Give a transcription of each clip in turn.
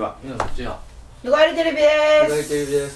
は。 みんなこんにちは。 ぬがえりテレビでぬがえりテレビです。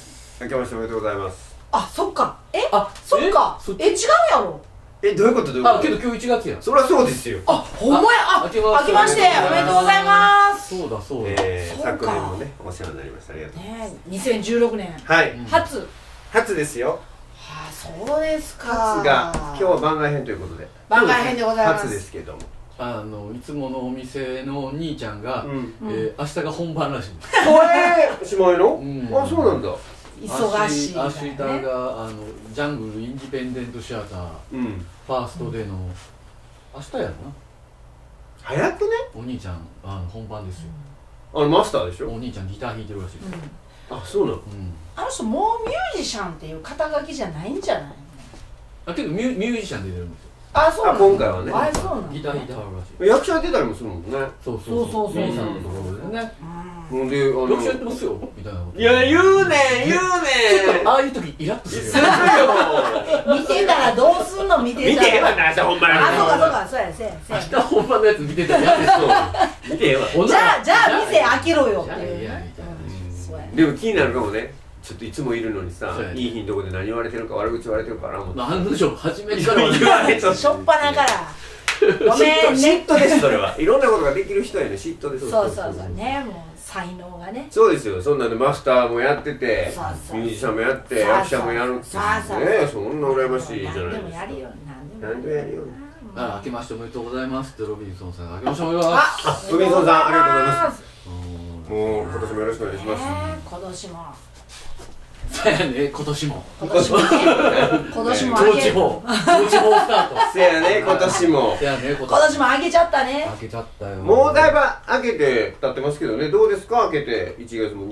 明けましておめでとうございます。 あ、そっか。 あ、 そっか。違うやろ。 どういうことどういうこと。 あ、けど今日1月や。 そりゃそうですよ。 あ、ほんまや。あ、明けましておめでとうございます。 そうだそうだ。 昨年もねお世話になりました。ありがとうございます。 ね、2016年はい初ですよ。 はあ、そうですか。 初が今日は番外編ということで。 番外編でございます。 初ですけども。 いつものお店の兄ちゃんが明日が本番らしい。 しまいの？あ、そうなんだ。 忙しい。 明日がジャングルインディペンデントシアターファーストでの明日やな。 早くね。 お兄ちゃん本番ですよ。マスターでしょ。 お兄ちゃんギター弾いてるらしいです。 あ、そうなの。 あの人もうミュージシャンっていう肩書きじゃないんじゃない？ あ、けどミュージシャンで出るんですよ。 あ、そうなの。 今回はね。 あ、そうなの。 ギター弾いてはるらしい。 役者出たりもするもんね。 そうそう。ミーさんのところでね。 ほんで役者やってますよみたいなこと。 いや、言うねん。 ちょっとああいう時イラッとするよ。 見てたらどうすんの？見てたら。 見てへんわな、ほんまに。 あ、そうかそうか、そうや、そうや。 明日本番のやつ見てたら嫌ですよ。 見てへんわ。 じゃあ店開けろよっていう。 でも気になるかもね。ちょっといつもいるのにさ、いい日のとこで何言われてるか悪口言われてるからもう。 なんでしょう、初めから言われた。 しょっぱなから。ごめんね。 嫉妬です、それは。いろんなことができる人への嫉妬です。 そうそうそうね、もう才能がね。 そうですよ。そんなんでマスターもやってて、ミュージシャンもやって、役者もやるってね、そんな羨ましいじゃないですか。 何でもやるよ。 何でもやるよ。 明けましておめでとうございますってロビンソンさんが明けましておめでとうございます。 ロビンソンさんありがとうございます。もう今年もよろしくお願いします。 今年も。 そうやね、今年も。 今年も統治法スタート。 せやね、今年も。 せやね、 今年も開けちゃったね。 開けちゃったよ。 もうだいぶ開けて経ってますけどね。どうですか、開けて1月も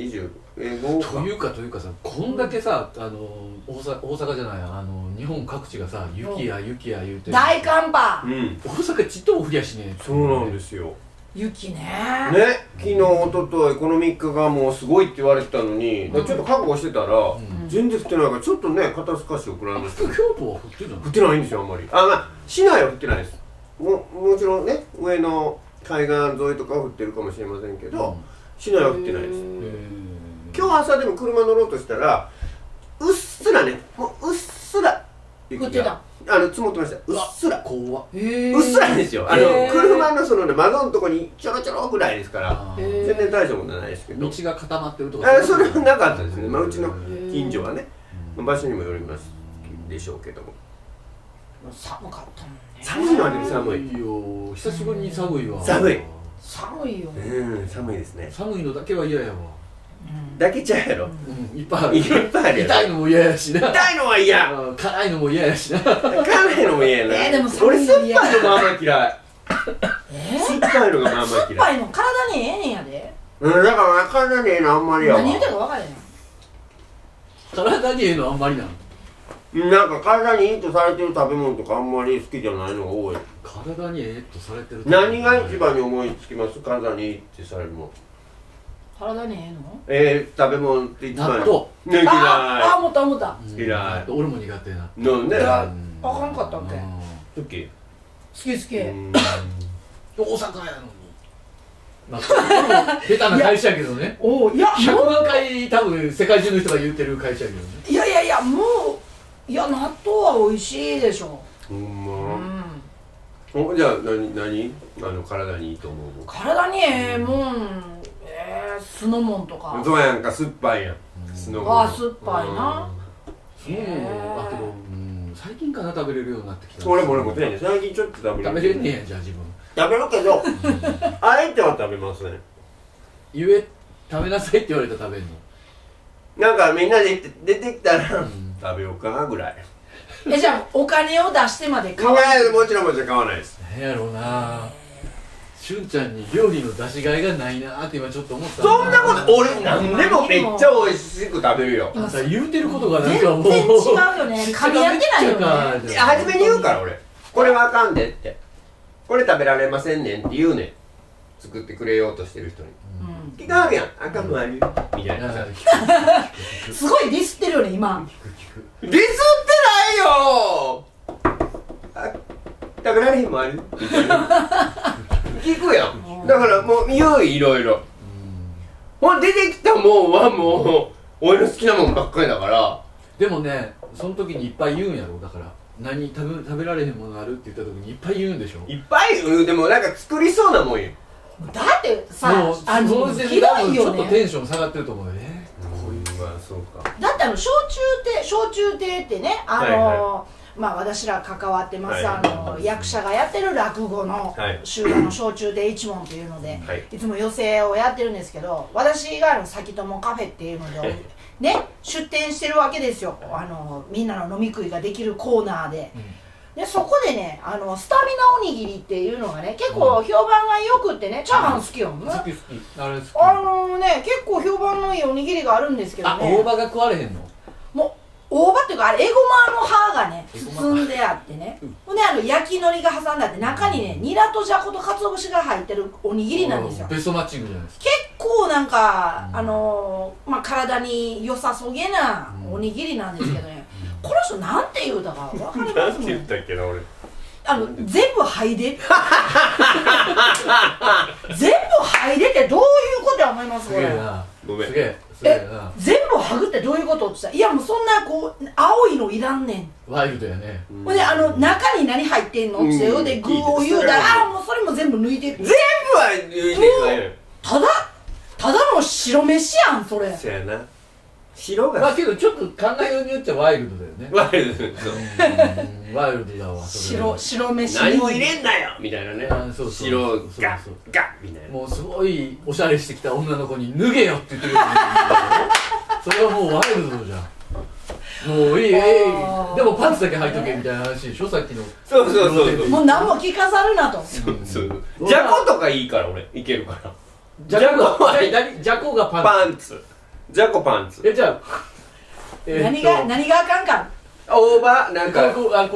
25日。 というかさ、こんだけさ、大阪じゃない、日本各地がさ、雪や雪や言うて大寒波。 大阪ちっとも降りやしね。 そうなんですよ。 雪ね。 昨日、おととい、この3日がもうすごいって言われてたのに、ちょっと覚悟してたら、全然降ってないから、ちょっとね、肩透かしを食らいました。 京都は降ってるの？ 降ってないんですよ、あんまり。市内は降ってないです。もちろんね、上の海岸沿いとかは降ってるかもしれませんけど、市内は降ってないです。今日朝でも車乗ろうとしたら、うっすらね、もううっすら雪が積もってました。うっすら。 怖っ。 うっすらですよ。車のそのね、窓のとこにちょろちょろぐらいですから、全然大丈夫じゃないですけど。 道が固まってるとか。 それはなかったですね。うちの近所はね、場所にもよりますでしょうけども。 寒かったもんね。 寒いのはでも寒いよ。久しぶりに寒いわ。 寒い。 寒いよ。 寒いですね。 寒いのだけは嫌やわ。 だけちゃうやろ。 いっぱいある。 いっぱいあるやろ。 痛いのも嫌やしな。 痛いのは嫌。 辛いのも嫌やしな。 辛いのも嫌やな。 でも俺酸っぱいのまあまあ嫌い。酸っぱいのがまあまあ嫌い。 酸っぱいの体にええねんやで。 だから体にええのあんまりやわ。 何言うてるか分かれへん。 体にええのあんまりなの。 なんか体にいいとされてる食べ物とかあんまり好きじゃないのが多い。 体にええとされてる。 何が一番に思いつきます？体にいいってされるもん。 体にえの？食べ物って一番。 納豆。 嫌い。 思った嫌い。 俺も苦手な。 なんで？ あかんかったっけ？ 好き？ 好き。 大阪やのに。まあ、下手な会社やけどね。 いや、 100万回多分世界中の人が言ってる会社やけどね。 いや、もう、納豆は美味しいでしょ。 ほんま。じゃあ何体にいいと思う？ 体にええもん、酢のもんとか。 そうやんか、酸っぱいやん。酢のもん。 酸っぱいな。 酢のもんだけど、最近かな食べれるようになってきた。 俺も最近ちょっと食べれるねえやん、じゃあ自分。 食べるけど、あえては食べますね。 食べなさいって言われたら食べんの？ なんかみんなで出てきたら食べようかなぐらい。 じゃあお金を出してまで買わない？もちろん買わないです。 なんやろうな。しゅんちゃんに料理の出しがいがないなって今ちょっと思った。 そんなこと俺何でもめっちゃ美味しく食べるよ。 言うてることがなんかもう全然違うよね。噛み合ってないよね。 初めに言うから俺、これはあかんでって、これ食べられませんねんって言うねん。作ってくれようとしてる人に聞かはるやん、あかんのあるみたいなさ。 すごいディスってるよね今。 ディスってないよ。食べられへんもあるみたいな聞くやん。だからもう言う、いろいろほんで出てきたもんはもう俺の好きなもんばっかりだから。 でもねその時にいっぱい言うんやろ。だから何食べられへんものあるって言った時にいっぱい言うんでしょ。 いっぱいでもなんか作りそうなもんよ。 だってさひどいよね。ちょっとテンション下がってると思うよね。 まあそうか。 だって焼酎亭ってねまあ私ら関わってます、役者がやってる落語の集団の焼酎亭一門というので、いつも寄席をやってるんですけど、私が先友カフェっていうのでね出店してるわけですよ。みんなの飲み食いができるコーナーで。でそこでねスタミナおにぎりっていうのがね結構評判がよくってね、チャーハン好きよ、 好きあれ好き。 ね結構評判のいいおにぎりがあるんですけどね。 大葉が食われへんの？ もう大葉っていうかあれエゴマの葉がね包んであってね、ほんで焼き海苔が挟んであって中にねニラとじゃこと鰹節が入ってるおにぎりなんですよ。 ベストマッチングじゃないですか。 結構なんかまあ体に良さそげなおにぎりなんですけどね、この人なんて言うたか分かりますもん。 なんて言ったっけな俺。 全部剥いで全部剥いでってどういうことや思います？これごめん。 すげえ全部剥ぐってどういうことって言ったら、いやもうそんなこう青いのいらんねん。 ワイルドやね。 ほんで中に何入ってんのって言って、具を言うたらもうそれも全部抜いてって。 全部は抜いてないよ。 ただの白飯やんそれ。 そうやな。白がまあけどちょっと考えようによってはワイルドだよね。 ワイルド。 ワイルドだわ。 白飯何も入れんなよみたいなね。白ガッみたいな。 もうすごいおしゃれしてきた女の子に脱げよって言ってる。それはもうワイルドじゃん。もういいでもパンツだけ履いとけみたいな話でしょ、さっきの。 そうもう何も聞かさるなと。 そうじゃことかいいから俺いけるから。 じゃこがパンツ。 じゃこパンツ。 じゃあ何があかんか。 大葉なんかこれは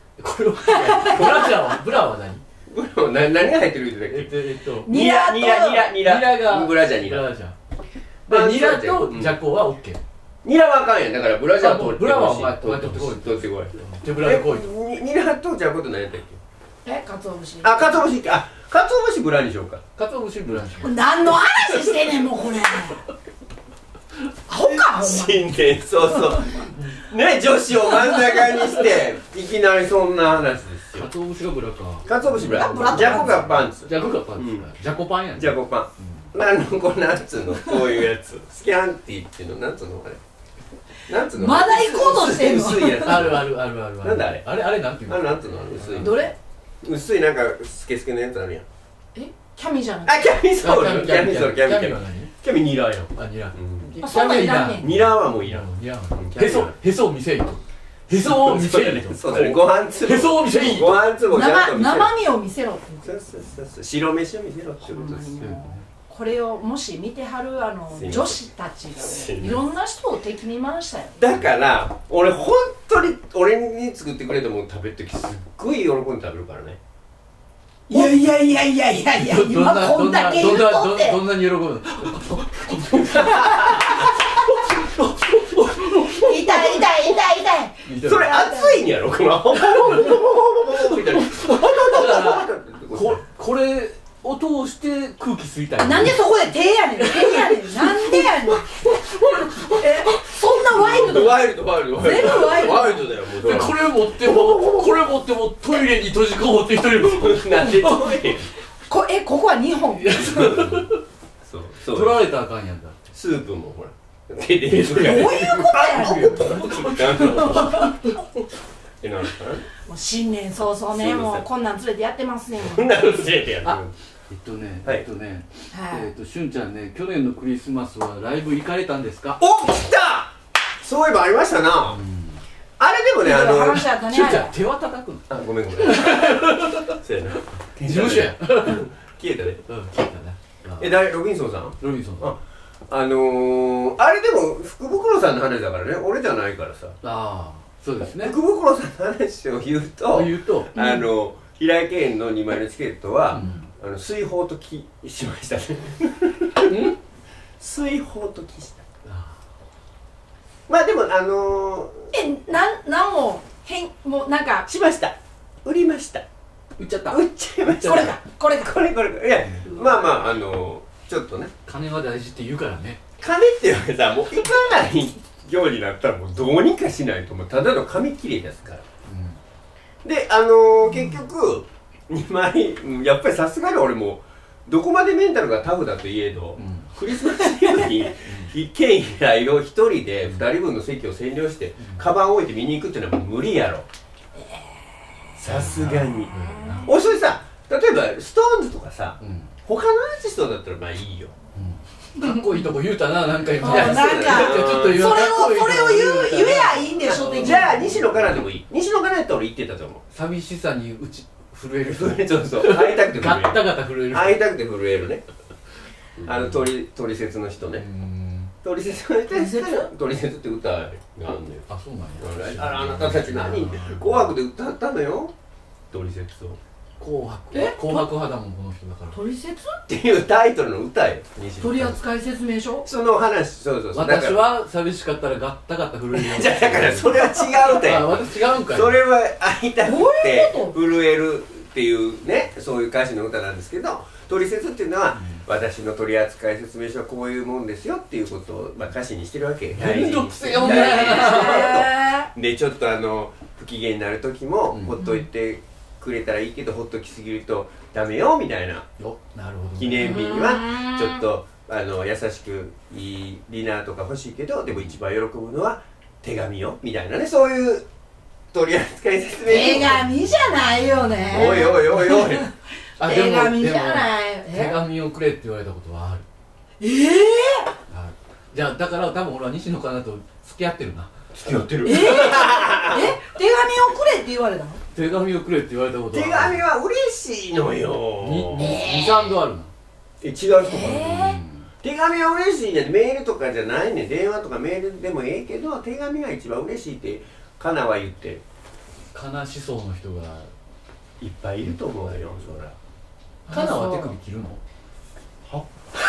ブラは何？ 何が入ってるって言ってたっけ？ニラがブラジャーニラ。 ニラとじゃこはオッケー。 ニラはあかんやん。だからブラジャー取ってこい。 ブラはお前取ってこい。手ぶらで来いと。 ニラとじゃこと何やったっけ？ かつお節。 かつお節か。かつお節ブラにしようか。 かつお節ブラにしよう。 何の話してんねんもうこれ。アホかほんま。 新年そうね、女子を真ん中にしていきなりそんな話ですよ。 かつお節がブラか。 かつお節ブラ。じゃこがパンツ。 じゃこがパンツ。じゃこパンやね。 じゃこパン。これなんつうの、こういうやつ。スキャンティっていうのなんつうのあれ。なんつうの。 まだ行こうとしてんの。 薄いやつ。 ある。なんだあれ。 あれなんていうの？ なんつうの薄い。 どれ？ 薄いなんかスケスケのやつあるやん。 キャミじゃない。 キャミソールは何？ キャミニラよ。 ニラ。 そんなんいらんねん。 ニラはもういらん。 へそを見せいと。へそを見せいと。 そうだね。ご飯粒。 へそを見せいと。 ご飯粒をちゃんと見せろ。 生身を見せろって。 そう。白飯を見せろってことですよ。 これをもし見てはる女子たちがいろんな人を敵に回したよ。 だから俺本当に俺に作ってくれたもの食べるときすっごい喜んで食べるからね。 いや今こんだけ言うとってどんなに喜ぶの？ 痛いそれ熱いんやろこのこれを通して空気吸いたい。 なんでそこで手やねんなんでやねんそんなワイルド全部ワイルドだよ。もうこれ持ってもトイレに閉じこもって一人なんでトイレここは2本そう取られたらあかんやんだ。 スープもほら手でどういうことやねんもう新年早々ねもうこんなん連れてやってますねこんなん連れてやってる。 しゅんちゃんね、去年のクリスマスはライブ行かれたんですか？ お、来た。そういえばありましたな。あれでもね話だったね。 しゅんちゃん手は叩くの？ あ、ごめんそうやな。 事務所や。 消えたね。 消えたね。 誰？ロビンソンさん？ ロビンソンさん。 あれでも福袋さんの話だからね、俺じゃないからさ。 ああ、そうですね。 福袋さんの話を言うと平井堅の2枚のチケットは水泡ときしましたね。水泡ときした。まあでもなんももうなんかしました。売りました。 売っちゃった。 売っちゃいました。 これか。 いやまあちょっとね金は大事って言うからね。 金っていうかさもう行かないようになったらもうどうにかしないともうただの紙切れですから、で結局2枚やっぱりさすがに俺もどこまでメンタルがタフだといえど、クリスマスイブに一軒家いろ一人で2人分の席を占領してカバン置いて見に行くっていうのはもう無理やろ、さすがに。俺それさ例えばストーンズとかさ、他のアーティストだったらまあいいよ、 かっこいいとこ言うたな、なんか今。 なんかちょっと言それを言えやいいんでしょ。 じゃあ西野カナでもいい。西野カナやったら俺言ってたと思う。 寂しさに震える人。 そうそう会いたくて震える。 ガタガタ震える人。 会いたくて震えるね。トリセツの人ね。トリセツの人トリセツって歌があるのよ。 あ、そうなんや。 あなたたち何紅白で歌ったのよ、トリセツを。 紅白肌もこの人だから。 トリセツっていうタイトルの歌よ。 取扱説明書。 その話、そう私は寂しかったらガッタガタ震えるよ。 じゃあだからそれは違うて。 あ、私違うんかい。 それは会いたくて震えるっていうね、そういう歌詞の歌なんですけど、トリセツっていうのは、私の取扱説明書はこういうもんですよっていうことを、歌詞にしてるわけ。 めんどくせえよね。 でちょっと不機嫌になる時もほっといてくれたらいいけど、ほっときすぎるとダメよみたいな。 なるほど。 記念日にはちょっと優しくいいディナーとか欲しいけど、でも一番喜ぶのは手紙よみたいなね、そういう取扱説明書。 手紙じゃないよね。 おいおいおいおい手紙じゃない。 手紙をくれって言われたことはある。じゃあだから多分俺は西野カナと付き合ってるな。 付き合ってる。 手紙をくれって言われたの？ 手紙をくれって言われたことは。 手紙は嬉しいのよ。 2、3度あるの。 違う人もある。手紙は嬉しいね。メールとかじゃないね。電話とかメールでもええけど、手紙が一番嬉しいってカナは言ってる。 悲しそうな人がいっぱいいると思うよ、そら。 カナは手首切るの？ は？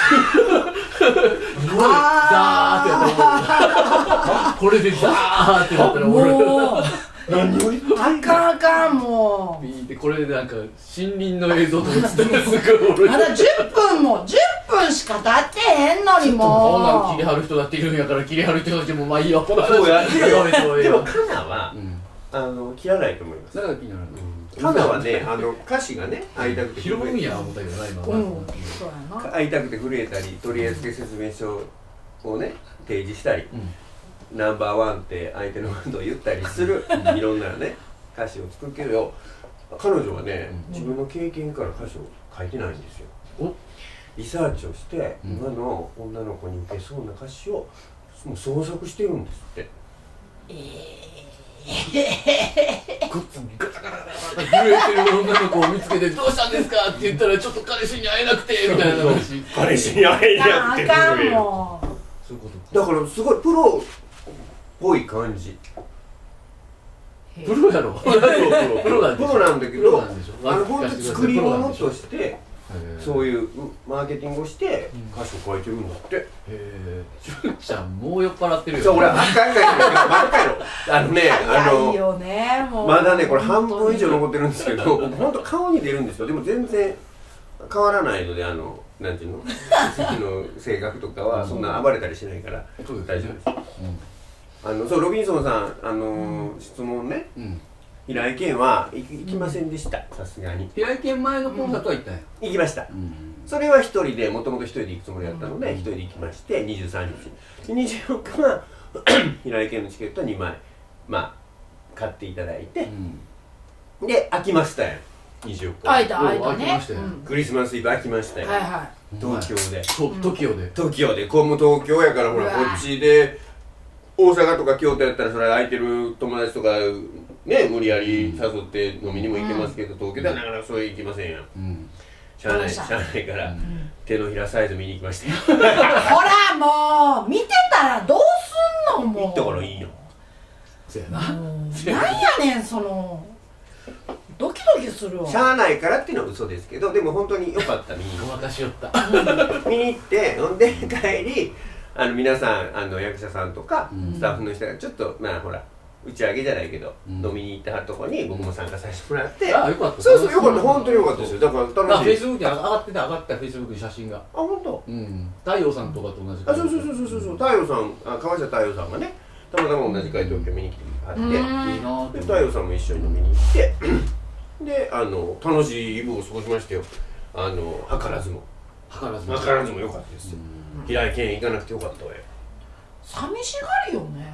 ザーってやったらこれでザーってやったらもう何を言ってんの？ あかんもう。 これでなんか森林の映像とか映ってるすごい。 まだ10分しか経ってへんのにもう。 こんなの切り張る人だっているんやから切り張る人たちもまあいいわ。 そうや。でもカナは切らないと思います。 だから気になる。 カナはね、歌詞がね、会いたくて拾うんや思ったけどな今。 そうやな。 会いたくて震えたり、取扱説明書をね提示したり、ナンバーワンって相手のことを言ったりするいろんなね歌詞を作るけど、彼女はね自分の経験から歌詞を書いてないんですよ。リサーチをして今の女の子に受けそうな歌詞をもう創作してるんですって。 ガタガタガタ震えてる女の子を見つけてどうしたんですかって言ったらちょっと彼氏に会えなくてみたいな話。 彼氏に会えなくてあかんもう。 そういうことだからすごいプロっぽい感じ。 プロやろ。プロなんだけど、 本本当に作り物としてそういうマーケティングをして歌詞を書いてるんだって。 純ちゃんもう酔っ払ってるよ。 そう俺あかんかいけどばっかりの早いよねもう。 まだねこれ半分以上残ってるんですけど、僕ほんと顔に出るんですよ。でも全然変わらないのでなんていうの性格とかはそんな暴れたりしないから大丈夫です。そうロビンソンさん質問ね、平井堅は行きませんでした、さすがに。 平井堅前のコンサートは行ったんや。 行きました。それは一人で、もともと一人で行くつもりだったので一人で行きまして、23日24日は平井堅のチケット2枚買っていただいて、で空きましたよ。24日空いたね。 クリスマスイブ空きましたよ。東京で。東京でこうも東京やからほらこっちで大阪とか京都やったらそれ空いてる友達とかね無理やり誘って飲みにも行けますけど、東京ではなかなかそう行きませんやん。しゃあないから手のひらサイズ見に行きましたよ。 ほらもう見てたらどうすんのもう。 行ったからいいよ。 そうやな。 なんやねんそのドキドキするわ。 しゃあないからっていうのは嘘ですけど、でも本当に良かった。見にごまかしよった。 見に行ってほんで帰り皆さん役者さんとかスタッフの人がちょっとほら打ち上げじゃないけど、飲みに行ったとこに僕も参加させてもらって、 あ、よかった。 そうそう、よかった、本当によかったですよ。だから楽しい。 フェイスブックに上がってた、フェイスブックに写真が。 本当。 太陽さんとかと同じ。 そう、太陽さん、川下太陽さんがね、たまたま同じ回東京見に来てはって、で太陽さんも一緒に飲みに行って、で、楽しいイブを過ごしましたよ。図らずも良かったですよ。平井堅行かなくてよかったわよ。 寂しがりよね、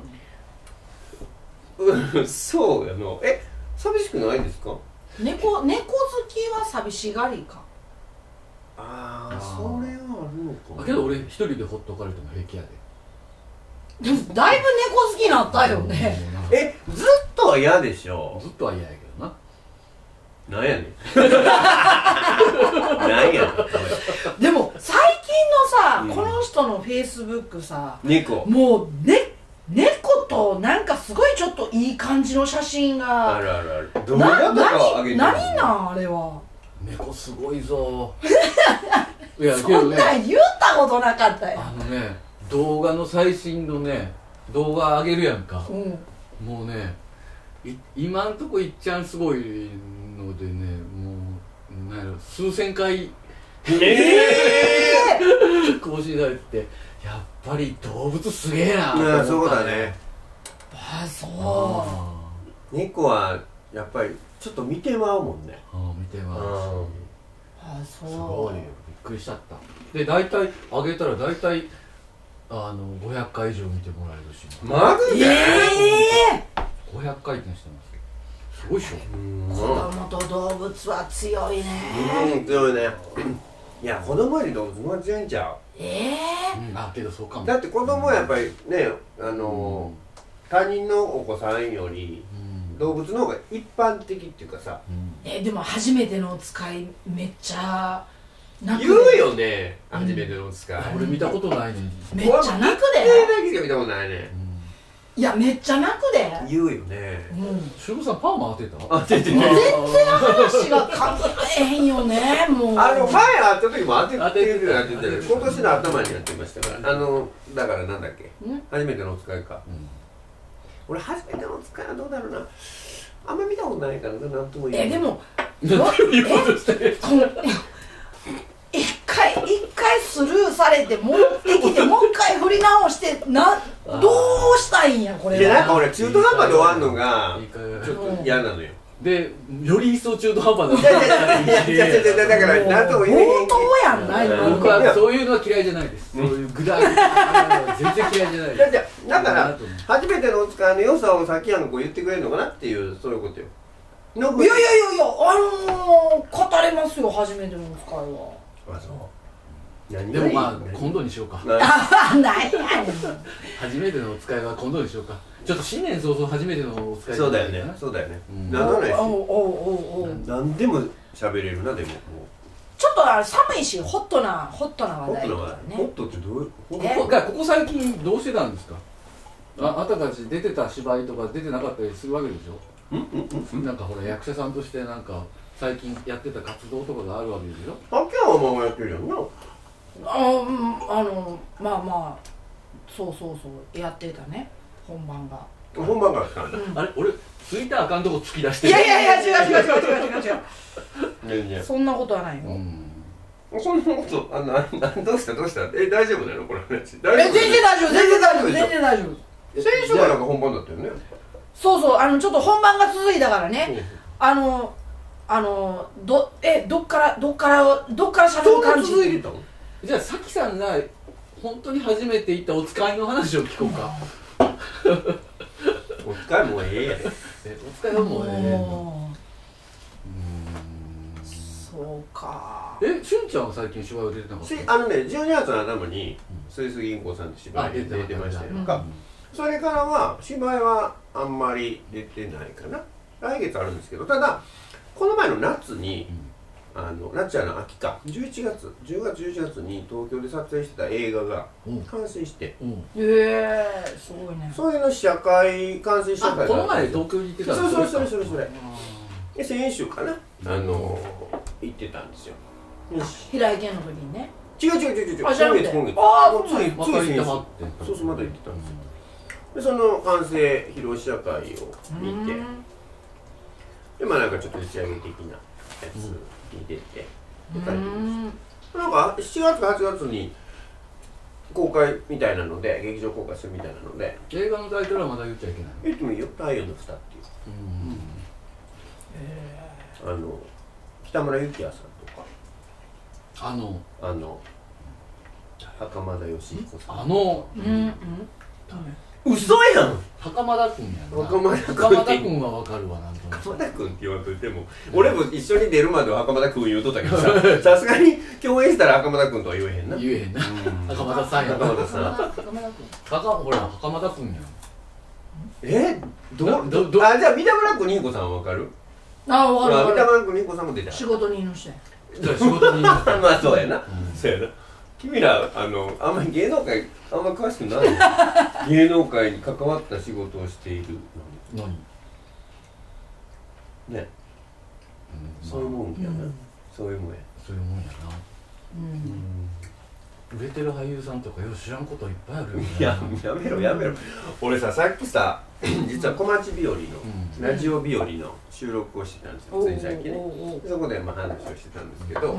そうやの。寂しくないですか？ 猫好きは寂しがりか。 それはあるのか。 けど俺一人でほっとかれても平気やで。 でもだいぶ猫好きになったよね。 ずっとは嫌でしょ。 ずっとは嫌やけどな。 なんやねん。なんやねん。 でも最近のさ、この人のフェイスブックさ、もう猫となんかすごいちょっといい感じの写真がある。どうやったかあげてるの？ 何なんあれは。 猫すごいぞ。いや、 そんなん言ったことなかったよ。 動画の最新のね、動画上げるやんか。もうね、今んとこいっちゃんすごいのでね、もうなんやろ、数千回更新されて、やっぱり動物すげえなと思ったね。 そうだね。 そう。 猫はやっぱりちょっと見てまうもんね。 見てまうし。 そう。 すごいよ、びっくりしちゃった。で、大体上げたら大体500回以上見てもらえるし。 マジで ？500回転してます。すごいっしょ。 子供と動物は強いね。 強いね。いや、子供より動物も強いんちゃう。 けどそうかも。 だって子供はやっぱりね、他人のお子さんより動物の方が一般的っていうかさ。 でも初めてのお使いめっちゃ泣く。言うよね、初めてのお使い。 俺見たことないねん。 めっちゃ泣くで。 だけしか見たことないね。 いや、めっちゃ泣くで。 言うよね。 しゅうさんパーマ当てた？ 全然話が考えへんよね、もう。 前会った時も当ててる今年の頭にやってましたから。だからなんだっけ、初めてのお使いか。俺初めてのお使いはどうだろうな、あんま見たことないからな、なんとも言えない。 でも一回スルーされて戻ってきてもう一回振り直してどうしたいんやこれは。 いや、なんか俺中途半端で終わるのがちょっと嫌なのよ。 で、より一層中途半端な。 だからなんとも言えへん。 冒頭やんな。 僕はそういうのは嫌いじゃないです。そういうぐだり全然嫌いじゃないです。 だから初めてのお使いの良さをさっき言ってくれるのかなっていう、そういうことよ。 いや語れますよ、初めてのお使いは。 でもまあ今度にしようか。 何や初めてのお使いは今度にしようか。ちょっと新年早々初めてのお使い。 そうだよね。何でも喋れるな。でもちょっと寒いしホットな話題。ホットってどういう？ ここ最近どうしてたんですか？あなたたち出てた芝居とか出てなかったりするわけでしょ？なんかほら役者さんとしてなんか最近やってた活動とかがあるわけでしょ？ 秋山はまあやってるやんな。 まあそうやってたね、本番がしたんだ。 あれ、俺ツイッターあかんとこ突き出してる。 いや違うそんなことはないよ。 そんなことどうした大丈夫なのこれ話？ 全然大丈夫。 先週がなんか本番だったよね。 そうちょっと本番が続いたからね。どっから喋る感じ？ じゃあさきさんが本当に初めて行ったお使いの話を聞こうか。 お使いもええやん。 お使いはもうそうか。 しゅんちゃんは最近芝居出てなかった？ 12月の頭にスイス銀行さんって芝居に出てましたよ。それからは芝居はあんまり出てないかな。来月あるんですけど、ただこの前の夏に夏やの秋か、10月11月に東京で撮影してた映画が完成して、 すごいね。 それの試写会、完成試写会この前東京に行ってたんですか？ それで先週かな、行ってたんですよ。 平井堅の時にね。 違う今月ああ、 つい先週、 また行ってはって。 そうまだ行ってたんですよ。 でその完成披露試写会を見て、でまあなんかちょっと打ち上げ的なやつに出て、で帰ってきました。なんか7月か8月に公開みたいなので、劇場公開するみたいなので。 映画のタイトルはまだ言っちゃいけない。 言ってもいいよ。太陽の下っていう。北村幸也さんとか。袴田義彦さん。嘘やん。 袴田君やな。 袴田君はわかるわ。なんとなく袴田君って言わんといても、俺も一緒に出るまでは袴田君言うとったけどさ、さすがに共演したら袴田君とは言えへんな。 言えへんな。袴田さんや。 袴田さん。 ほら袴田君やん。 じゃあ三田村君にこさんわかる？ あ、わかるわかる。 三田村君にこさんも出た。 仕事人の人や。 仕事人の人。 まあそうやな。そうやな。君らあんまり芸能界あんまり詳しくない芸能界に関わった仕事をしているのにね、そういうもんやな、そういうもんやな。売れてる俳優さんとかよう知らんこといっぱいあるよね。 やめろ。俺さっきさ実は小町日和のラジオ日和の収録をしてたんですよ、つい最近ね。そこでまあ話をしてたんですけど、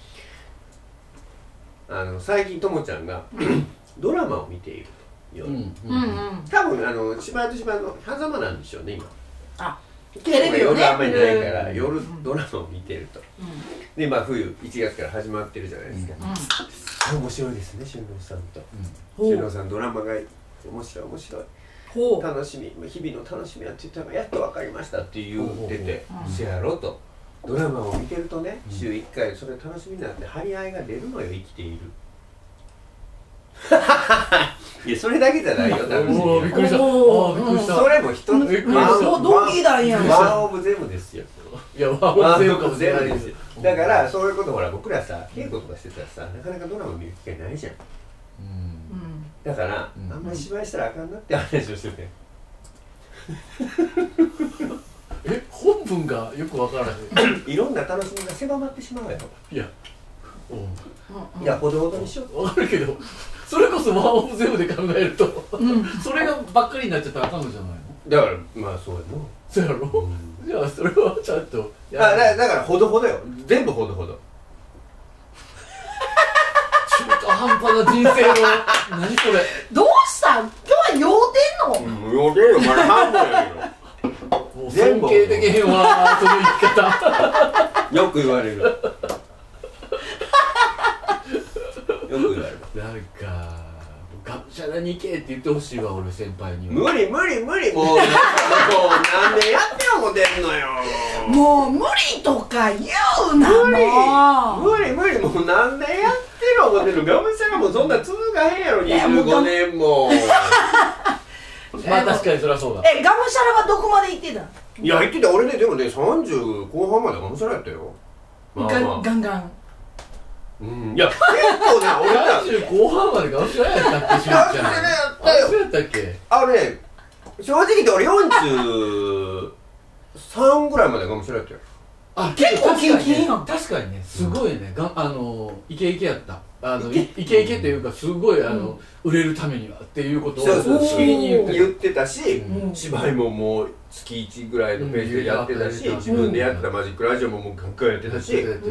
最近ともちゃんがドラマを見ていると夜、多分芝居と芝居の狭間なんでしょうね今。 テレビをね、 夜あんまりないから夜ドラマを見てると。でまあ冬1月から始まってるじゃないですか。面白いですね、俊郎さんと。俊郎さんドラマが面白い楽しみ、日々の楽しみはって言ったらやっと分かりましたって言ってて、せやろと。ドラマを見てるとね、週1回それ楽しみになって張り合いが出るのよ、生きている。いやそれだけじゃないよ、楽しみは。 びっくりした。 それも一つワンオブゼムですよ。 いやワンオブゼムかもしれないですよ。 だからそういうことほら僕らさ稽古とかしてたらさなかなかドラマ見る機会ないじゃん。だからあんまり芝居したらあかんなって話をしてて。 本文がよくわからない。 いろんな楽しみが狭まってしまうやろ。 いやほどほどにしよう。 わかるけど、それこそワンオブゼムで考えると、それがばっかりになっちゃったらあかんのじゃないの？ だからまあそうやな。 そうやろ？じゃあそれはちゃんとだからほどほどよ。全部ほどほど。 中途半端な人生の何それ？ どうしたん？今日は酔うてんの？ 酔うてるよ、まだ半分やけど。 もう尊敬できへんわ、その生き方。 よく言われる。よく言われる。 なんかがむしゃらに行けって言ってほしいわ、俺先輩には。 無理もう何年やって思てんのよ。 もう無理とか言うな。 無理もう何年やってる思てんの。がむしゃらもそんな続かへんやろ、25年も。 まあ確かにそりゃそうだ。 がむしゃらはどこまで行ってた？ いや行ってた。俺ねでもね30後半までがむしゃらやったよ。 ガンガン。 いや結構ね俺ら 30後半までがむしゃらやったっけ？しゅうちゃん。そうやったっけ？ 正直言って俺43ぐらいまでがむしゃらやったよ。 結構キンキンやん。 確かにね、すごいね、イケイケやった。イケイケというか、すごい売れるためにはっていうことをしきりに言ってたし、芝居ももう月1ぐらいのペースでやってたし、自分でやってたマジックラジオももうガンガンやってたし、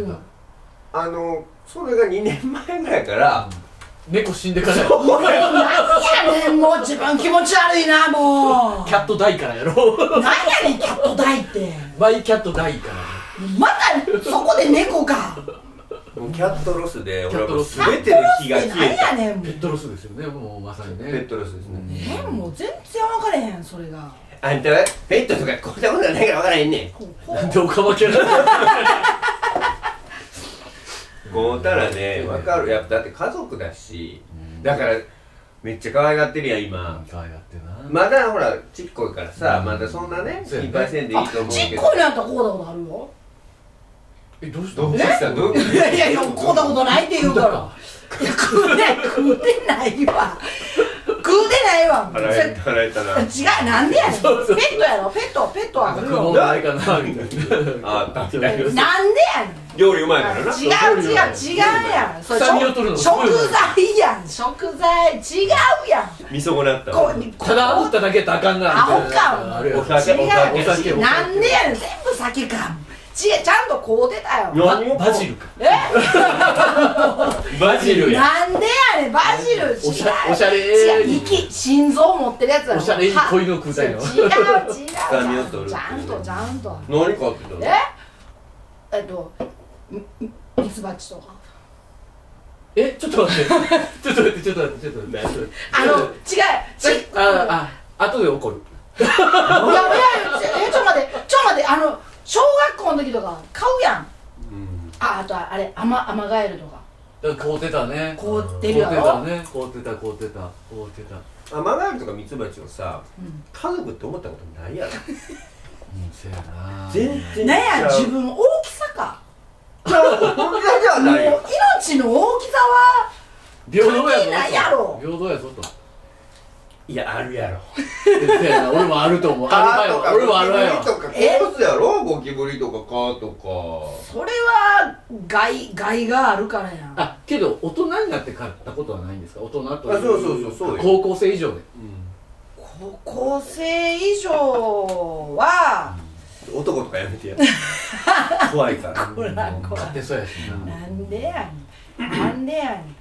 それが2年前ぐらいから猫死んでからやろ。何やねん、もう自分気持ち悪いな、もう。 キャットダイからやろ。 何やねんキャットダイって。 バイキャットダイから。 またそこで猫か。 もうキャットロスで俺はもう全ての火が消えた。 ペットロスですよね、もうまさにね。 ペットロスですね。 もう全然分かれへん、それが。 あんたはペットとかこんなことがないから分からへんねん。 なんでオカマキャラこうたらね、分かる。やっぱだって家族だし、だからめっちゃ可愛がってるやん今。 可愛がってな。 まだほらちっこいからさ、まだそんなね心配せんでいいと思うけど。 ちっこいのやったらこうだことあるよ。 どうしたどうしたいやこうだことないって言うから。食うてないわ。食うてないわ。 腹減ったな。 違う、なんでやねん。ペットやろ、ペットはあるよ。 ないかなみたいな。 あったみたいな。 なんでやねん。 料理うまいからな。 違うやん。それ食材やん、食材違うやん。 味噌粉なった。 ただ炙っただけやったらあかんな。 アホか。 お酒。 なんでやねん、全部酒か。ちゃんと買うてたよ。 バジルか。 バジルや。 なんでやねん、バジル。 おしゃれ。 心臓持ってるやつやろ。 おしゃれに恋の食うたよ。 違う。ちゃんと。 何買ってたの？ ミツバチとか。 ちょっと待って。違う。後で怒る。 いや、ちょっと待って、小学校の時とか買うやん。あとあれ、アマガエルとか。 買うてたね。 買うてるやろ。 買うてた。 アマガエルとかミツバチをさ、家族って思ったことないやろ。 せやな。 全然。 なんや、自分大きさか。 本当じゃないよ。 命の大きさは平等関係ないやろ。 平等やぞと。 いや、あるやろ。 俺もあると思う。俺もあるわよ。 ゴキブリとかコースやろ。ゴキブリとかカとか。 それは害があるからや。 けど大人になって買ったことはないんですか？大人とそう高校生以上で。 高校生以上は男とかやめてや。怖いから。 買ってそうやしな。 なんでやねん。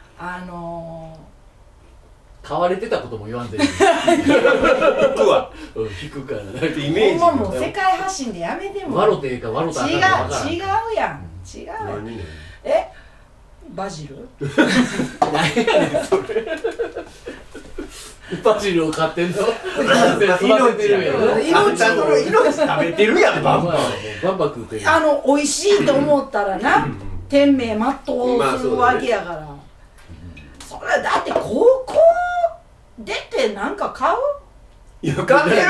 買われてたことも言わんでる。 引くわ。 引くから。 イメージ。 ほんまもう世界発信でやめても。 ワロテかワロタか分からん。 違うやん。バジル？ 何やねんそれ。バジルを買ってんの？ 命てるやん。命食べてるやん。バンバン食うてる。 美味しいと思ったらな、天命全うするわけやから。それだって高校出てなんか買う？ いや、買って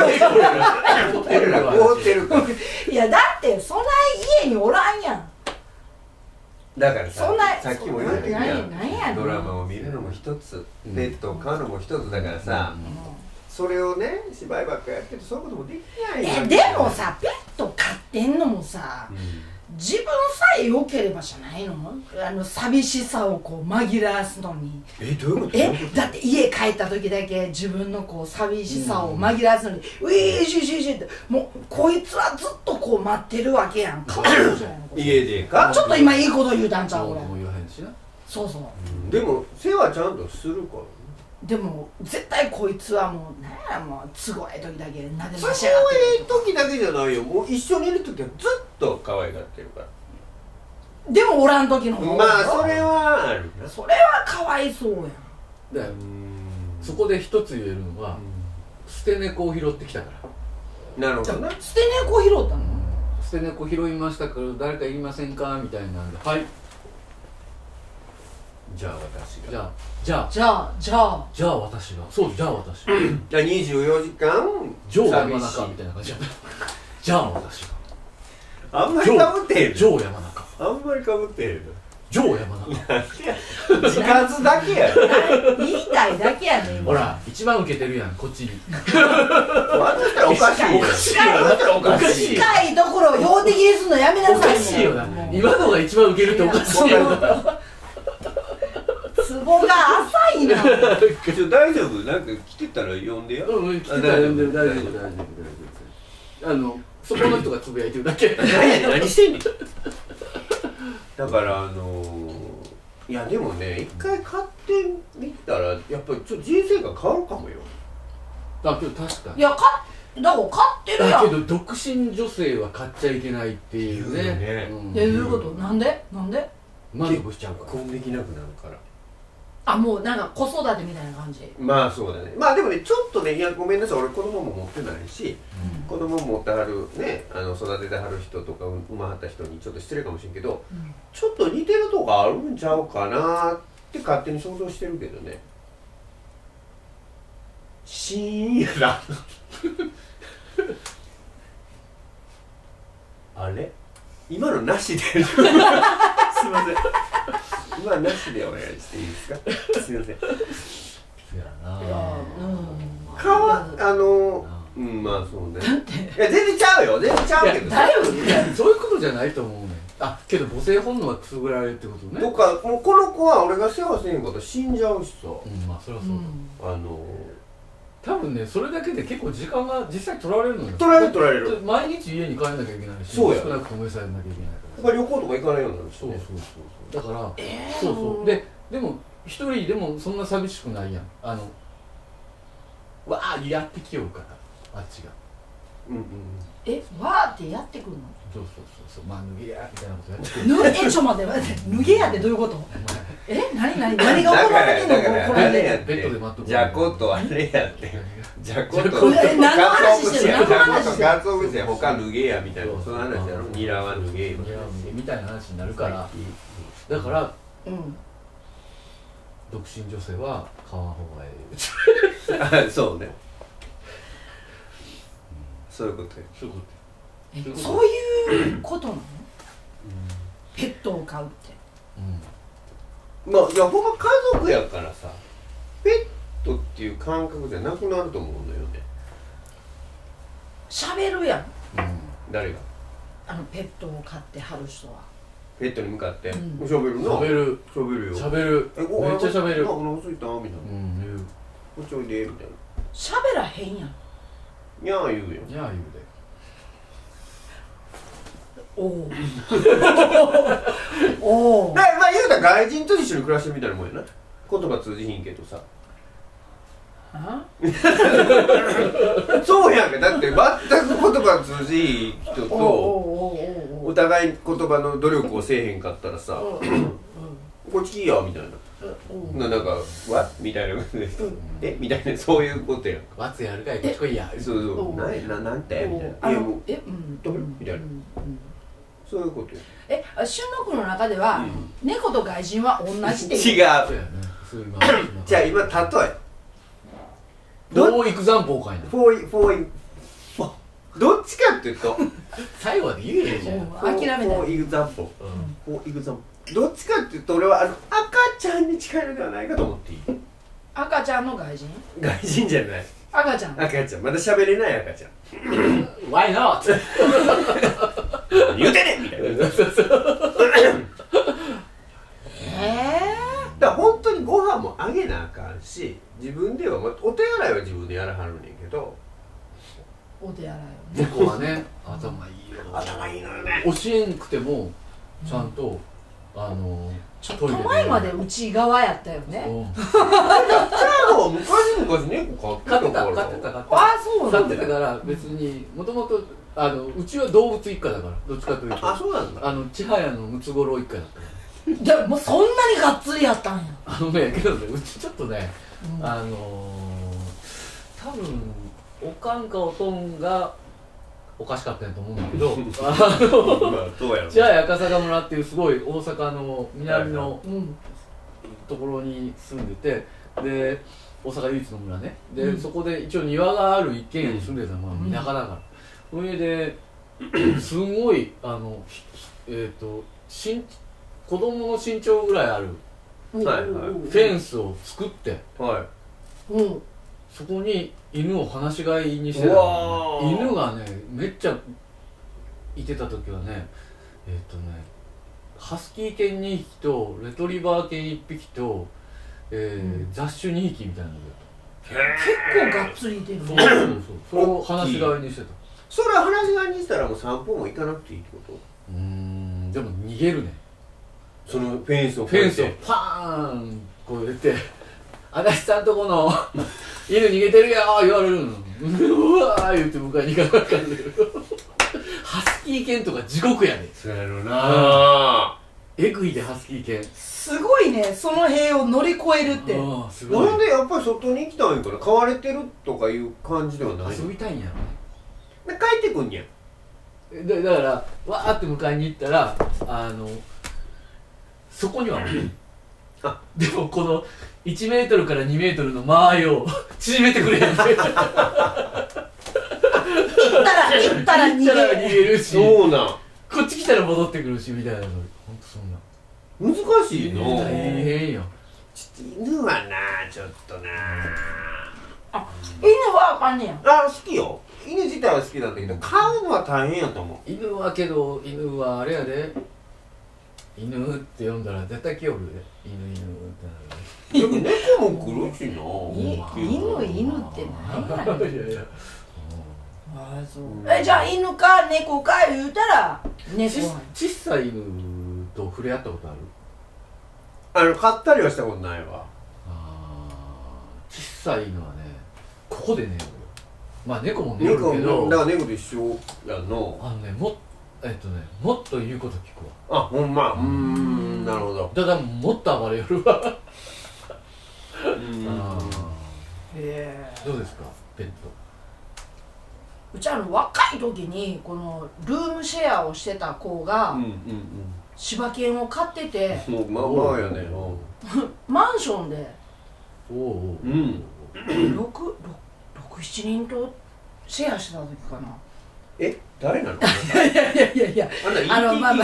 る。 いや、だってそんな家におらんやん。 だからさっきも言ったけど、ドラマを見るのも一つ、ペットを飼うのも一つだからさ、それをね、芝居ばっかやっててそういうこともできないよ。 でもさ、ペット飼ってんのもさ、自分さえ良ければじゃないの？寂しさをこう紛らわすのに。 どういうこと？ だって家帰った時だけ自分のこう寂しさを紛らわすのに「ういしってもうこいつはずっとこう待ってるわけやん。かわいそうじゃないの？ 家でか？ ちょっと今いいこと言うたんちゃう？俺も言わへんしな。 そうそう。 でも世話ちゃんとするから。 でも絶対こいつはもうね、もう都合ええ時だけなでましやがってる。 都合ええ時だけじゃないよ。もう一緒にいる時はずっと可愛がってるから。 でもおらん時の方まあそれはあるな。 それはかわいそうやん。 そこで一つ言えるのは、捨て猫を拾ってきたから。 なるほどな。 捨て猫拾ったの？ 捨て猫拾いましたから誰かいりませんかみたいなんで、はい。 じゃあ私が。 じゃあ私が。そう、じゃあ私。 じゃあ24時間ジョー山中みたいな感じだった。じゃあ私が。 あんまりかぶってへん。 ジョー山中。 あんまりかぶってへん。 ジョー山中。 自活だけや。 言いたいだけやねん。 ほら、一番ウケてるやん、こっちに。 おかしい。 近いところを標的にするのやめなさい。 おかしいよな。今のが一番ウケるっておかしいよな。 ツボが浅いな。 大丈夫？なんか来てたら呼んでよ。 来てたら呼んでる。大丈夫。そこの人がつぶやいてるだけ。 何してんねん。だからいやでもね、一回買ってみたらやっぱりちょっと人生が変わるかもよ。 けど確かに。 いやだから買ってるやん。 だけど独身女性は買っちゃいけないっていうね。 どういうこと？なんで？ 満足しちゃうから。 婚できなくなるから。 もうなんか子育てみたいな感じ。 まあそうだね。まあでもね、ちょっとね、いやごめんなさい、俺子供も持ってないし、子供持ってはるね、育ててはる人とか産まはった人にちょっと失礼かもしれんけど、ちょっと似てるとこあるんちゃうかなって勝手に想像してるけどね。シーンやな。あれ？今のなしで。すいません。今なしでお願いしていいですか？すいません。 まあそうね。いや全然ちゃうよ、全然ちゃうけど。 だよ。 そういうことじゃないと思うね。けど母性本能はくすぐられるってことね。 とか、もうこの子は俺が世話せんかったら死んじゃうしさ。 まあそりゃそうだ。 あの多分ね、それだけで結構時間が実際取られるのよ。 取られる。 毎日家に帰んなきゃいけないし、 そうや。 少なくとも餌やんなきゃいけないから。 旅行とか行かないようになるしね。 そう。だから、そう。でも一人でもそんな寂しくないやん。わーやってきようから、あっちが。 わーってやってくるの？ そう。まあ脱げやみたいなことやってくる。 ちょっと待って、脱げやってどういうこと？何が行われてんの？ これでベッドで待っとく。 じゃことあれやって。じゃこと何の話してる？ ガツオ節や他脱げやみたいな、その話やろ。ニラは脱げよみたいな話になるから。だから、独身女性は買わん方がいい。 そうね。そういうことよ。 そういうことなの？ペットを飼うって。 まあいやほんま家族やからさ、ペットっていう感覚じゃなくなると思うんだよね。 喋るやん。 誰が？ ペットを飼ってはる人は。 ペットに向かって喋るな。喋るよ。 喋る。めっちゃ喋る。 お腹すいたみたいな。こっちおいでみたいな。 喋らへんやん。 にゃー言うよ。 にゃー言うで。 おお。 まあ言うたら外人と一緒に暮らしてるみたいなもんやな。言葉通じひんけどさ。そうやんか。だって全く言葉通じひん人とお互い言葉の努力をせえへんかったらさ、こっち来いよみたいな。なんか「わ」みたいなことで「えみたいな、そういうことやんか。 「わつやるかいこっち来いや」 そうなんてみたいな「いやもうどれ?」みたいな、そういうことや。 俊野君の中では猫と外人は同じって違う。じゃあ今例えどういくざんぽうかいな。 どっちかっていうと最後まで言えじゃん。 諦めない。 どっちかっていうと俺は赤ちゃんに近いのではないかと思っていい。 赤ちゃんの外人？ 外人じゃない。 赤ちゃんまだ喋れない赤ちゃん。 Why not? 言うてねみたいな。だから本当にご飯もあげなあかんし、自分ではお手洗いは自分でやらはるねんけど。 お手洗いをね。 猫はね、頭いいよ。 頭いいのよね。 教えんくてもちゃんとちょっと前まで内側やったよね。 昔猫飼ってたから。 あ、そうなんだ。 飼ってたから別にもともとうちは動物一家だから、どっちかというと。 あ、そうなんだ。 千早のムツゴロウ一家だったから。 でももうそんなにがっつりやったんや。 けどね、うちちょっとね、多分おかんかおとんがおかしかったんやと思うんだけど、千早赤坂村っていうすごい大阪の南のところに住んでて、で大阪唯一の村ね。でそこで一応庭がある一軒家に住んでたのは田舎だから。それですごい子供の身長ぐらいあるフェンスを作って、そこに犬を放し飼いにしてたの。犬がねめっちゃいてた時はね、ハスキー犬2匹とレトリバー犬1匹と、雑種2匹みたいなの結構がっつりいてるね。 それを放し飼いにしてた。 それは放し飼いにしたらもう散歩も行かなくていいってこと？ でも逃げるね。 そのフェンスをパーンこう入れて「足立さんとこの犬逃げてるよ」言われるの。うわー言って迎えに行かなかったけどハスキー犬とか地獄やで。 そうやろな。 エグいでハスキー犬。 すごいね、その塀を乗り越えるって。 なんでやっぱり外に行きたいんかな。飼われてるとかいう感じではない。 遊びたいんやろね。 で帰ってくんや。 だからわーって迎えに行ったらそこにはでもこの1メートルから2メートルの間合いを縮めてくれへん。行ったら逃げるし、 そうなん。 こっち来たら戻ってくるしみたいなの。ほんとそんな難しいな。 大変よ。 犬はなちょっとなあ、犬はあかんねや。 好きよ。犬自体は好きなんだけど飼うのは大変やと思う。 犬はけど犬はあれやで犬って呼んだら絶対来よるで犬ってなるでも猫も来るしな。 犬って何やねん。 いやいやああそうじゃあ犬か猫か言うたら猫なんや。 小さい犬と触れ合ったことある？ 飼ったりはしたことないわ。 小さい犬はねここで寝るよ。まあ猫も寝るけどだから猫と一緒やの。 もっと言うこと聞くわ。 ほんま。なるほど。 だからもっと暴れよるわ。どうですかペット。 うち若い時にこのルームシェアをしてた子が柴犬を飼ってて、 もうまあまあやね。 マンションで 6、 7人とシェアしてた時かな。 誰なの？ いやあんな ET キングなの？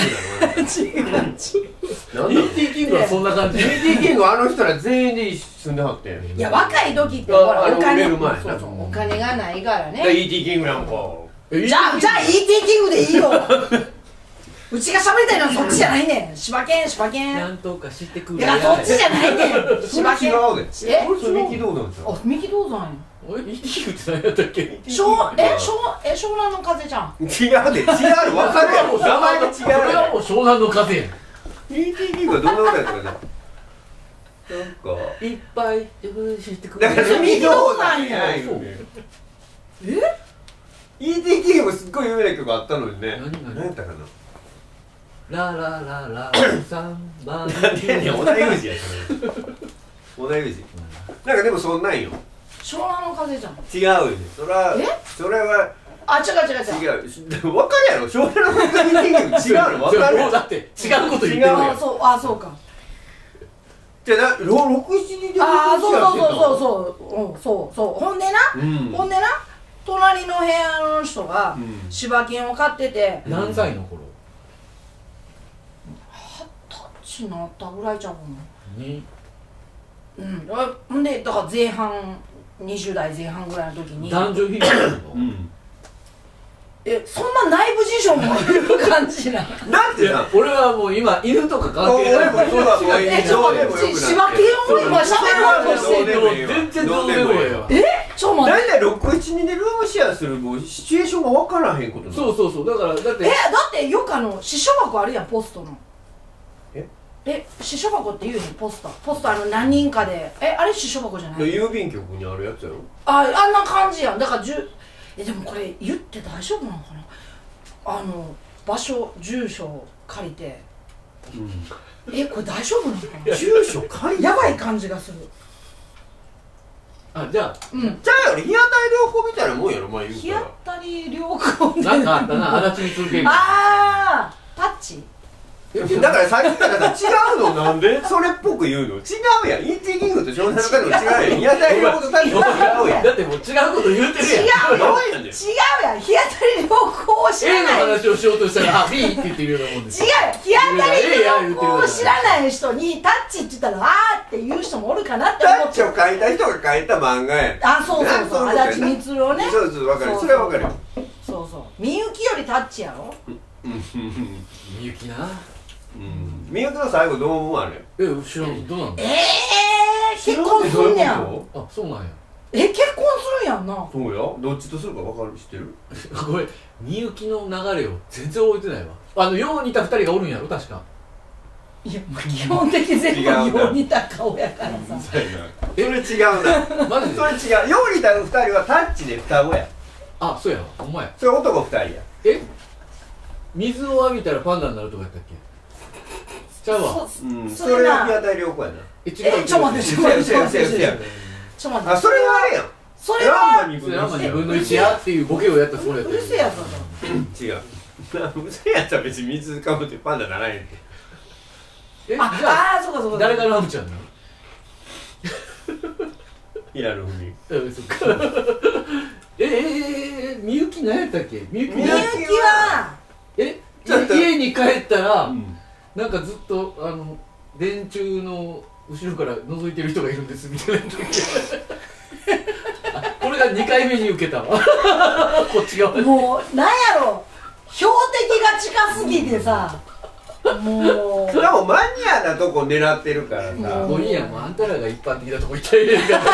ET キングはそんな感じ。 ET キングはあの人ら全員で住んではってん。 いや若い時ってほらお金がないからね。 ET キングなんかじゃあ ET キングでいいよ。うちが喋りたいのはそっちじゃないねん。柴犬なんとかしてくれ。 いやそっちじゃないねん。柴犬違うで。それ三木道山じゃん。 三木道山や。 ET キングって何やったっけ？ 湘南の風じゃん。 違うで。違う分かるやろ。名前が違う。 それはもう湘南の風やん。 ET キングはどんなことやったかね。なんかいっぱいしてくれ。 だから三木道山や。 ET キングもすっごい有名な曲あったのにね。何やったかな。 ララララ3番なんでやねん、織田裕二やそれ。織田裕二。なんかでもそんなんよ。 湘南の風じゃん。 違うよね。それは違う。 違う。でも分かるやろ。湘南の風に違うの分かるやろ。 だって違うこと言ってるやん。 そうか。 じゃあ6、7人でそうほんでな隣の部屋の人が柴犬を飼ってて、 何歳の頃 20歳になったぐらいちゃうかな。ほんでだから前半20代前半ぐらいの時に男女比率なの？ そんな内部事情もいう感じな。 だってさ、 俺はもう今犬とか関係ない。 ちょっと柴犬を今喋ろうとしてる。 全然どうでもええわ。 ちょっと待って。 大体6、7人でルームシェアするもうシチュエーションが分からへんことなの。 そうだからだってよく支所箱あるやんポストの。支所箱って言うねんポスト何人かであれ支所箱じゃない？ 郵便局にあるやつやろ。 あんな感じやん。だからでもこれ言って大丈夫なのかな。場所住所借りてこれ大丈夫なのかな。 住所借りてやばい感じがする。 じゃあじゃあ日当たり良好みたいなもんやろ。まあ言う日から当たり良好なんかあったな足立光系。 タッチ。 だからさっきからさ違うのなんでそれっぽく言うの。違うやん。ET キングと湘南の風も違うやん。日当たり良好とタッチも違うやん。 だってもう違うこと言うてるやん。 違うやん。日当たり良好を知 A のらない。 話をしようとしたらB って言ってるようなもんです。 違う日当たり良好を知らない人にタッチって言ったらって言う人もおるかなって思って。 タッチを書いた人が書いた漫画やん。 そう足立光をね。 そう分かる。それは分かるよ。 そうみゆきよりタッチやろ。 みゆきな。 みゆきの最後どう思うあれ。 知らん。どうなんだ。 結婚すんねやん。 そうなんや。 結婚するんやんな。 そうや。どっちとするか分かる。知ってる？ これみゆきの流れを全然覚えてないわ。よう似た2人がおるんやろ確か。 いや基本的に全部よう似た顔やからさ。 それ違うな。 マジでそれ違う。よう似た2人はタッチで双子や。 そうやわ。お前それ男2人や。 水を浴びたらパンダになるとかやったっけ？ちゃうわ。 それは日当たり良好やな。 ちょっと待って。それはあれやん。それは 2分の1やっていうボケをやったそれやった。 うるせえやつだ違う。うるせえやつは別に水かぶってパンダならへんって。 そうか誰がラムちゃんなの？ 平野文。 そっか。みゆき何やったっけ？みゆきは家に帰ったらなんかずっと電柱の後ろから覗いてる人がいるんですみたいなこれが2回目に受けたわこっち側にもうなんやろ標的が近すぎてさもうしかもマニアなとこ狙ってるからさもういいやもうあんたらが一般的なとこ行ったらいいやんか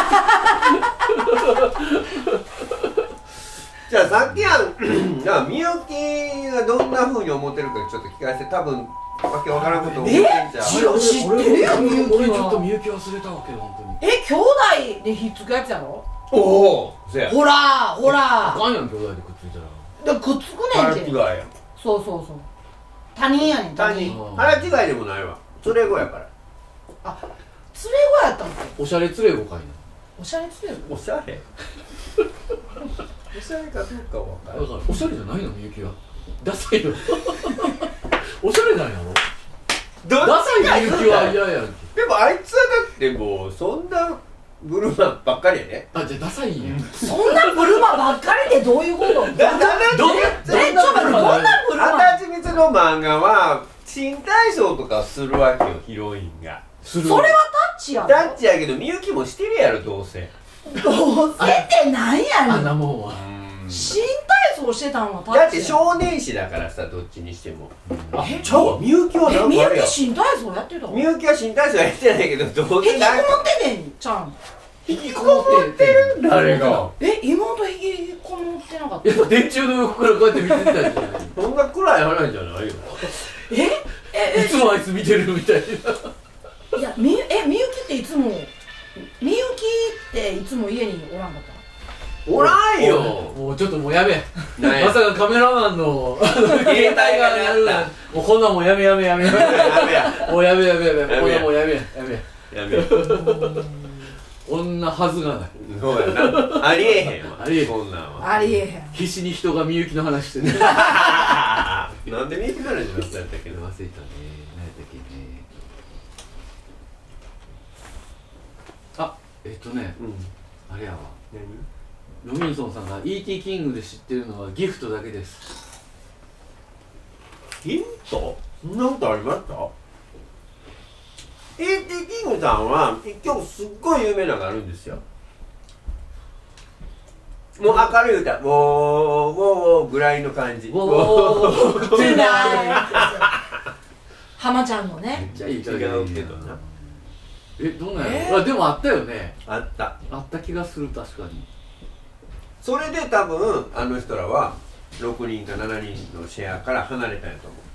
じゃあさっきみゆきがどんな風に思ってるかちょっと聞かせて多分わけわからんこと思ってんじゃん知ってるよみゆきは俺ちょっとみゆき忘れたわけよ本当に兄弟でひっつくやつやろおおそやほらほらあかんやん兄弟でくっついたらだからくっつくねんて腹違いやそう他人やねん他人腹違いでもないわ連れ子やからあ連れ子やったんかおしゃれ連れ子かいなおしゃれ連れ子おしゃれおしゃれかどうかわからんだからおしゃれじゃないのみゆきはダサいのおしゃれなんやろダサいみゆきは嫌やんけでもあいつはだってもうそんなブルマンばっかりやねあじゃあダサいんやそんなブルマばっかりでどういうことどんなちょっと待ってどんなブルマ足立光の漫画は新体操とかするわけよヒロインがするそれはタッチやろタッチやけどみゆきもしてるやろどうせどうせってなんやあんねなもんは新体操してたんはタッチだって少年誌だからさどっちにしてもえちゃうわみゆきはなんみゆかあれやき新体操やってたみゆきは新体操やってないけどどう引きこもせなんかってねんちゃん引きこもってる誰が妹引きこもってなかったやっぱ電柱の横からこうやって見てたんじゃないそんな暗い話じゃないよいつもあいつ見てるみたいないやみゆきっていつもみゆきっていつも家におらんかったおらんよもうちょっともうやめなんやまさかカメラマンの携帯が鳴るやっもうこんなんもうやめやめやめやめダメやもうやめやめやめやめこんなんもうやめやめやめよこんなはずがないそうやなありえへんわありえへんこんなんはありえへん必死に人がみゆきの話してねなんでみゆきの話になったんやったっけな忘れたね何やったっけねああれやわロビンソンさんが E.T. キングで知ってるのはギフトだけですヒントそんなことありましたE.T. キングさんは一曲すっごい有名なのがあるんですよもう明るい歌「ウォーウォーウォー」ぐらいの感じウォーってない浜ちゃんのねめっちゃいい歌違うけどなどんなんやろでもあったよねあったあった気がする確かにそれで多分あの人らは6人か7人のシェアから離れたんやと思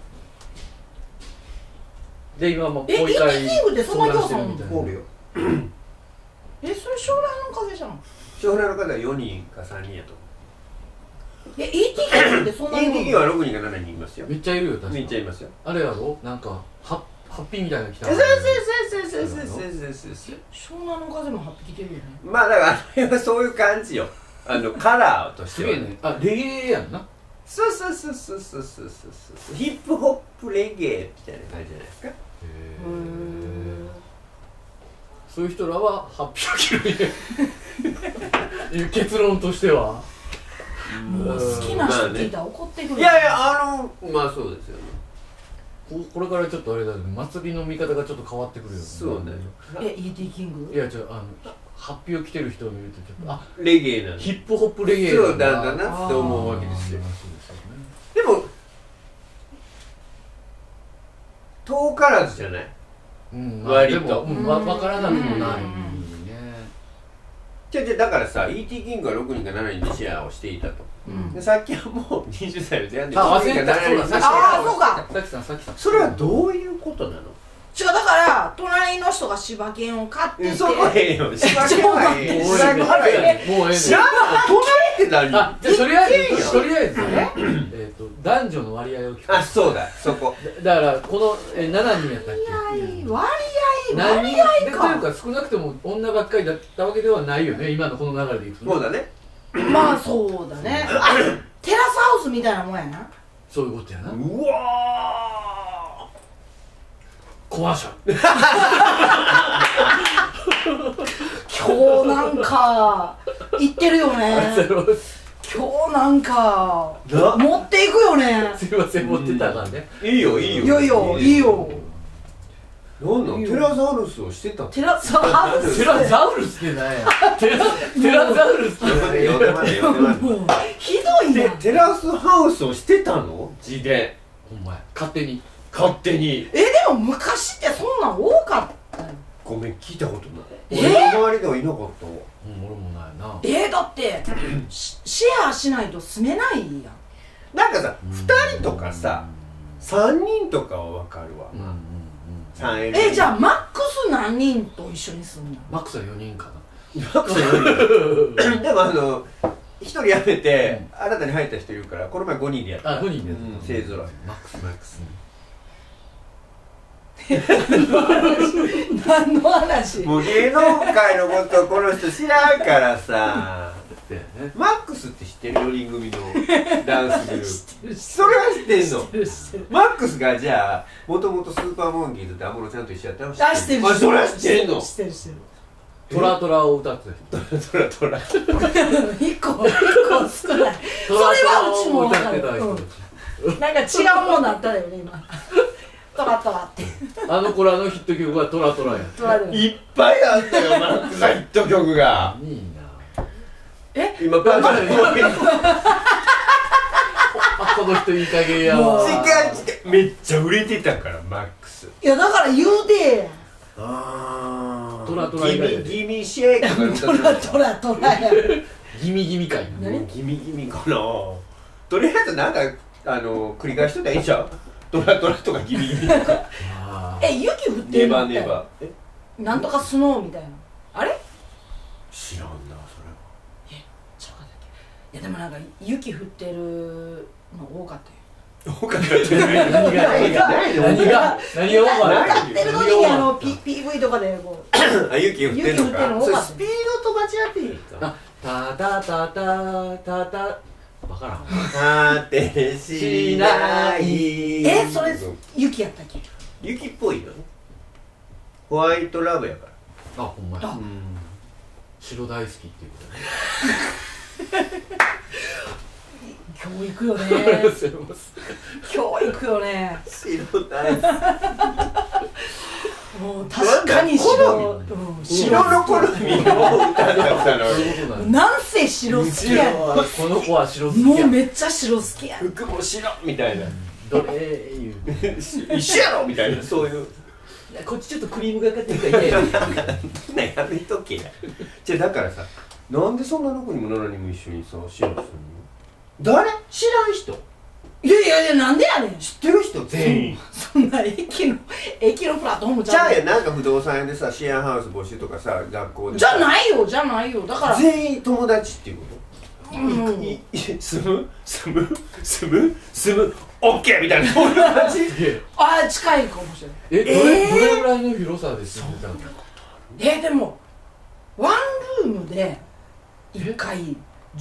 うで今もう E.T. キングってそんな相談業者してるみたいなおるよそれ将来の風じゃん将来の方は4人か3人やと思う E.T. キングってそんな E.T. キングは6人か7人いますよめっちゃいるよ確かめっちゃいますよあれやろなんかハッピーみたいなの来たそう湘南の風も張ってきてるよねまあだからあれはそういう感じよカラーとしてはすげえねあレゲエやんなそうヒップホップレゲエみたいな感じじゃないですかそういう人らはハッピーを着るねいう結論としてはもう好きな人聞いたら怒ってくるいやいやまあそうですよねこれからちょっとあれだけど祭りの見方がちょっと変わってくるよねそうだよ E.T. キングいやハッピーを着てる人を見るとちょっとレゲエなんヒップホップレゲエそうだんだなって思うわけですよでも遠からずじゃない割と分からなくもないねだからさ E.T. キングが6人か7人でシェアをしていたとでさっきはもう20歳の前半で忘れたそうだそうかさきさんそれはどういうことなの違うだから隣の人が柴犬を飼っててそこへんよ柴犬はええ柴犬はええもうええね知らんの隣って何じゃあとりあえずね男女の割合を聞くそうだそこだからこの7人やったっけ割合でかというか少なくとも女ばっかりだったわけではないよね今のこの流れでいくとそうだねまあそうだねテラスハウスみたいなもんやなそういうことやなうわコマーシャル今日なんか言ってるよね今日なんか持っていくよねすいません持ってたからねいいよいやいやいいよなんなんテラザウルスをしてたテラザウルステラザウルスって何やテラザウルスって呼んでまでひどいな。 テラスハウスをしてたの字でほんまや勝手にでも昔ってそんなん多かったよ。 ごめん聞いたことない。俺の周りではいなかったわ。 俺もないな。 だってシェアしないと住めないやん。 なんかさ2人とかさ3人とかは分かるわ。 じゃあマックス何人と一緒に住んだの？ マックスは4人かな。 マックス4人でも1人辞めて新たに入った人いるからこの前5人でやった。 5人で勢ぞろい。 マックス何の話？ もう芸能界のことをこの人知らんからさ。マックスって知ってる？4人組のダンスグループ。それは知ってんの？マックスがじゃあもともとスーパーモンキーズって安室ちゃんと一緒やったの？ 知ってる。 それは知ってんの？ 知ってる。 トラトラを歌ってた人。トラ 1個少ない。それはうちも分かる。なんか違うもんだったよね今。トラトラってあの子らのヒット曲はトラトラや。 いっぱいあったよマックスのヒット曲が。 いいな。 今パンチャこの人いい加減やわ。 違うめっちゃ売れてたからマックス。 いやだから言うてトラトラ以外やで。 ギミシェイクトラやギミギミかいな。 ギミかな。とりあえずなんか繰り返しといたらいいじゃん。トラとかギミとか雪降ってるのってネバなんとかスノーみたいなあれ知らんなそれは。 ちゃうかったっけ。いやでもなんか雪降ってるの多かったよ。 多かったって何が何が歌ってる時にPV とかでこう雪降ってんのか。それスピードと間違っていいか。 タタタタタタわからん。 果てしないそれ雪やったっけ。 雪っぽいよね。ホワイトラブやから。 ほんまや。白大好きっていうことね。 教育よね。教育よね。 白大好もう確かに白の好みの歌だったの。 なんせ白好きやん。 この子は白好きやん。 もうめっちゃ白好きやん。 服も白みたいな。 どれ言う一緒やろみたいなそういう。 こっちちょっとクリームがかってるから嫌や。 ねやめとけや。じゃだからさなんでそんな6人も7人も一緒にさシェアするの？誰？知らん人？ いやなんでやねん。 知ってる人全員。 そんな駅のプラットフォームじゃあなんか不動産屋でさシェアハウス募集とかさ学校でじゃないよだから全員友達っていうこと？住むオッケーみたいなそういう感じ。 近いかもしれない。 どれぐらいの広さで住んでたの？ でもワンルームで1回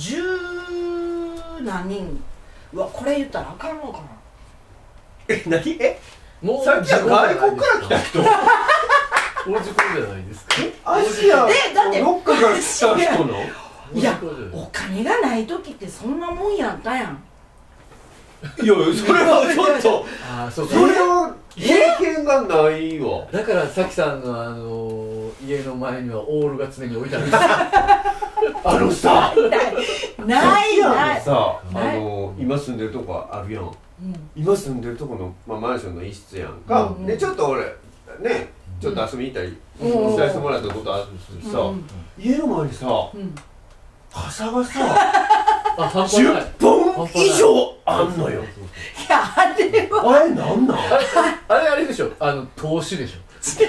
10何人。うわこれ言ったらあかんのかな。 何？ もうさっきは外国から来た人。 大事故じゃないですか。 アジアだってどっかから来た人の？ いやお金がない時ってそんなもんやったやん。 いやそれはちょっとそうか。 それは経験がないわ。 だからさきさんの家の前にはオールが常に置いてあるんですさないさ今住んでるとこあるやん。今住んでるとこのマンションの一室やんか。でちょっと俺ねちょっと遊びに行ったりさせてもらったことあるしさ家の前にさ傘がさ10本以上あんのよ。 いやあれはあれなんなん？ あれでしょ投資でしょ。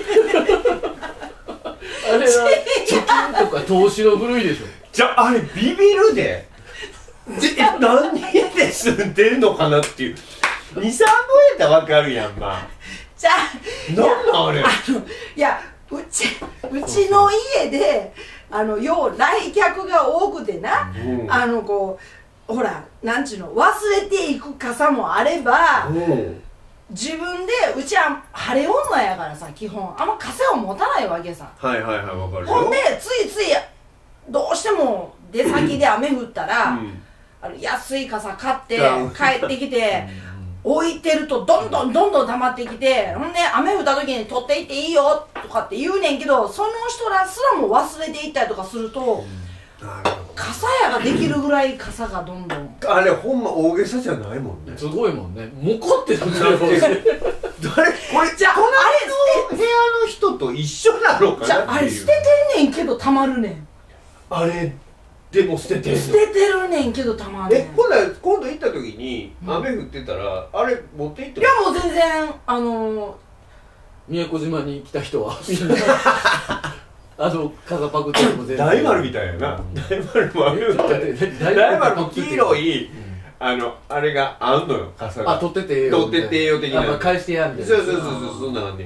あれは貯金とか投資の部類でしょ。 じゃああれビビるで何人で住んでるのかなっていう 2,3 本やったら分かるやん。まあじゃなんなんあれ。 いやうちの家で要来客が多くてな、こうほらなんちゅうの忘れていく傘もあれば自分でうちは晴れ女やからさ基本あんま傘を持たないわけさ。 はい分かるよ。 ほんでついどうしても出先で雨降ったら、安い傘買って帰ってきて置いてるとどんどん溜まってきて、ほんで雨降った時に取っていっていいよとかって言うねんけど、その人らすらも忘れていったりとかすると、傘屋ができるぐらい傘がどんどんあれほんま大げさじゃないもんね。 すごいもんね。モコってなってるもんね。 誰これじゃあ隣の部屋の人と一緒なのかなっていう。 じゃああれ捨ててんねんけどたまるねん。 あれでも捨ててんの。 捨ててるねんけどたまんねん。 ほんなら今度行った時に雨降ってたら、あれ持って行っても。 いやもう全然宮古島に来た人はみんな傘パクっても全然大丸みたいやな。大丸もあるよ。大丸も黄色いあれがあんのよ、傘が。 取っててええよ。 取っててええよ的な。 返してやんみたいな。 そうそんな感じ。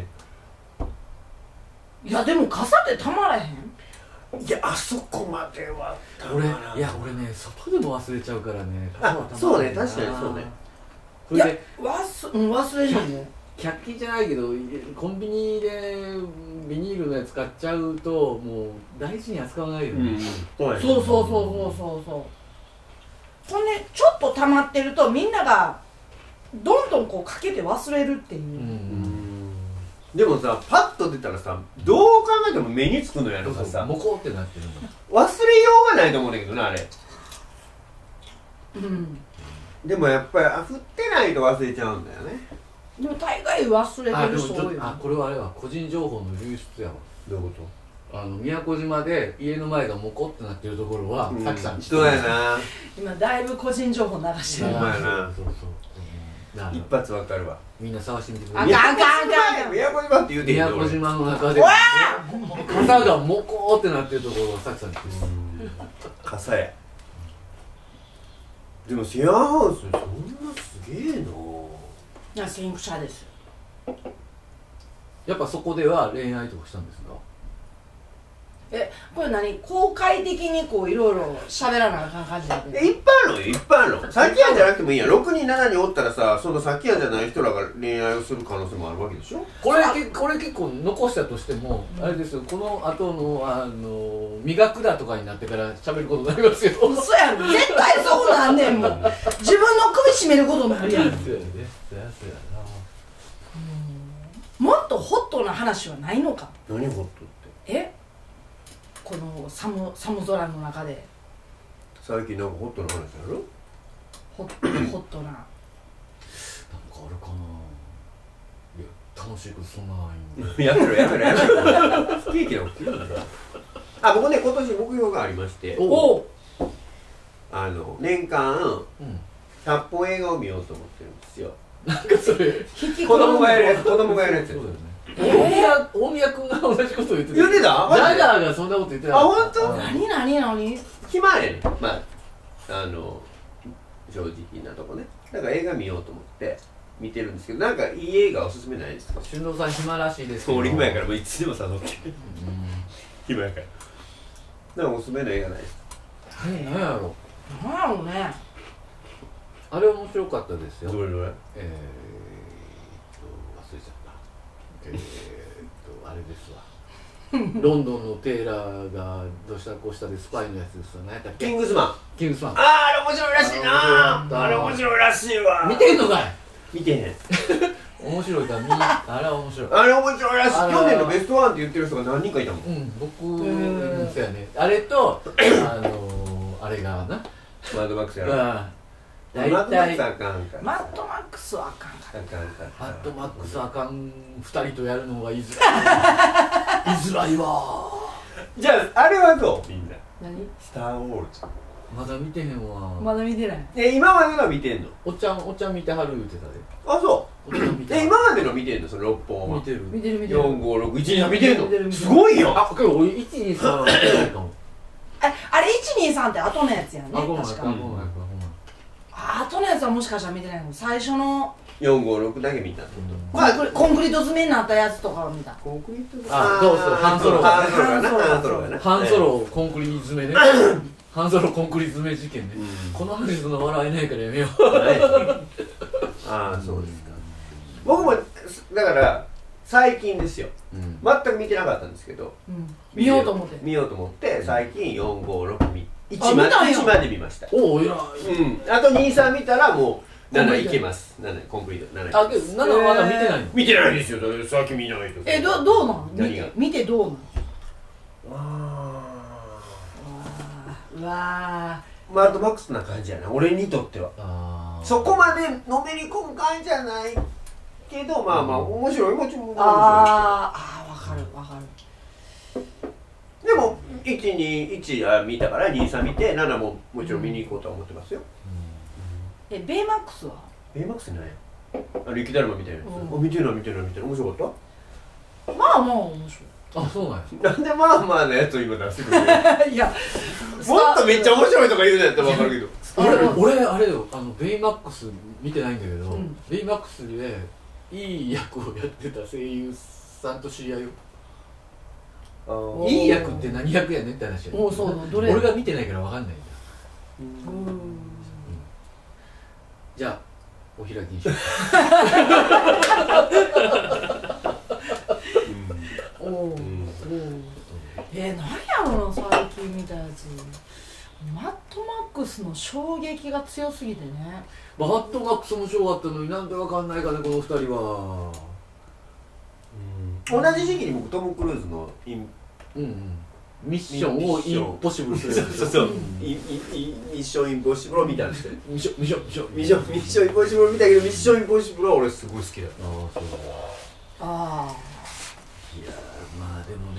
いやでも傘ってたまらへん。 いやあそこまでは俺ね外でも忘れちゃうからね。 そうね、確かにそうね。 それで忘れちゃうね。 100均じゃないけどコンビニでビニールのやつ買っちゃうともう大事に扱わないよね。 そうほんでちょっと溜まってるとみんながどんどんこうかけて忘れるっていう、 でもさパッと出たらさどう考えても目につくのやろかさ、 モコってなってるの忘れようがないと思うんだけどなあれ。でもやっぱり振ってないと忘れちゃうんだよね。 でも大概忘れてる人多いよ。 これはあれは個人情報の流出やわ。 どういうこと？ 宮古島で家の前がモコってなってるところはさきさん知ってる。 そうやな。 今だいぶ個人情報流してる。 そうやな。一発わかるわ。 みんな探してみてください。あかん宮古島って言うて宮古島の中で傘がモコってなってるところはさきさん知ってる。 傘や。でもシェアハウスそんなすげえの。 いや先駆者です。 やっぱそこでは恋愛とかしたんですか？ これ何公開的にこういろいろ喋らなあかん感じなんで。 いっぱいあるのよ、いっぱいあるの。さっきやんじゃなくてもいいやん。6人7人おったらさ、そのさっきやんじゃない人らが恋愛をする可能性もあるわけでしょ。 これ結構残したとしても、あれですよ、この後の磨くだとかになってから喋ることになりますよ。 嘘やろ、絶対そうなんねんもん。自分の首絞めることになるやん。 そうやね、そうやな。 もっとホットな話はないのか。 何ホットって？ この寒空の中で最近なんかホットな話ある？ ホットななんかあるかな。いや楽しいことそんなないんで。 やめろ不景気なこと言うな。僕ね今年目標がありまして、年間100本映画を見ようと思ってるんですよ。 なんかそれ子供がやるやつ。そうだよね。大宮君が同じこと言ってた。 言ってた？ ジャガーがそんなこと言ってた。 本当？ 何？ 暇やねん。正直なとこね。だから映画見ようと思って見てるんですけど、なんかいい映画おすすめないですか？ 俊郎さん暇らしいですけど。 俺暇やからもういつでも誘って。暇やから。なんかおすすめの映画ないですか？ 何やろね。 あれ面白かったですよ。 どれ？忘れちゃった。 あれですわ。ロンドンのテイラーがどうしたこうしたでスパイのやつですよ。何やったっけ？ キングスマン。 あれ面白いらしいな。あれ面白いらしいわ。 見てんのかい？ 見てへん。 面白いからあれは面白い。 あれ面白いらしい。去年のベストワンって言ってる人が何人かいたもん。 僕そうやね。あれとあれがな。 マッドマックスやろ。 大体マッドマックスはあかんか。 マッドマックスあかん2人とやるのが言いづらいわ。 じゃああれはどう？みんな。 何？ スター・ウォールズ。 まだ見てへんわ。 まだ見てない。 今までのは見てんの？おっちゃん見てはる言うてたで。 あ、そう。今までの見てんの？その6本は。 見てる。 4、5、6、1、2見てんの？すごいよ。 けど俺1、2、3見てないかも。 あれ1、2、3って後のやつやんね。確か。後のやつはもしかしたら見てないの。最初の 4、5、6だけ見た。 コンクリート詰めになったやつとかを見た。 コンクリート？ そうハンソロがハンソロコンクリ詰めね。ハンソロコンクリ詰め事件ね。この話そんな笑えないからやめよう。 ああ、そうですか。僕もだから最近ですよ。全く見てなかったんですけど、 見ようと思って最近4、5、6 1まで見ました。 おお、偉い。 あと2、3見たらも 7いけます。7コンプリート7いけあ、 ます。 7はまだ見てないの？ 見てないですよ。さっき見ないと。 どうなの？ 何が見てどうなの？ あうわマッドマックスな感じやな、俺にとっては。そこまでのめり込む感じじゃないけど、まあまあ面白い、もちろん面白いですよ。 わかる。 でも121見たから23見て7ももちろん見に行こうとは思ってますよ。 ベイマックスは？ ベイマックスない雪だるまみたいなやつ。見てない面白かった？ まあ面白い。 あ、そうなんや。 なんでまあまあなやつを今出してくるの？ いやもっとめっちゃ面白いとか言うのやったら分かるけど。 俺あれよ、ベイマックス見てないんだけど、ベイマックスでいい役をやってた声優さんと知り合いよ。いい役って何役やねんって話やねん。俺が見てないから分かんないんだ。じゃあお開きにしよう。 何やろな、最近見たやつ。マッドマックスの衝撃が強すぎてね。 マッドマックス面白かったのになんでわかんないかね、この二人は。 同じ時期に僕トム・クルーズのミッションをインポッシブルする。 そうミッションインポッシブルを見たんですよ。 ミッションインポッシブルを見たけど、ミッションインポッシブルは俺すごい好きだった。 ああ、そうだ。いやまあでもね、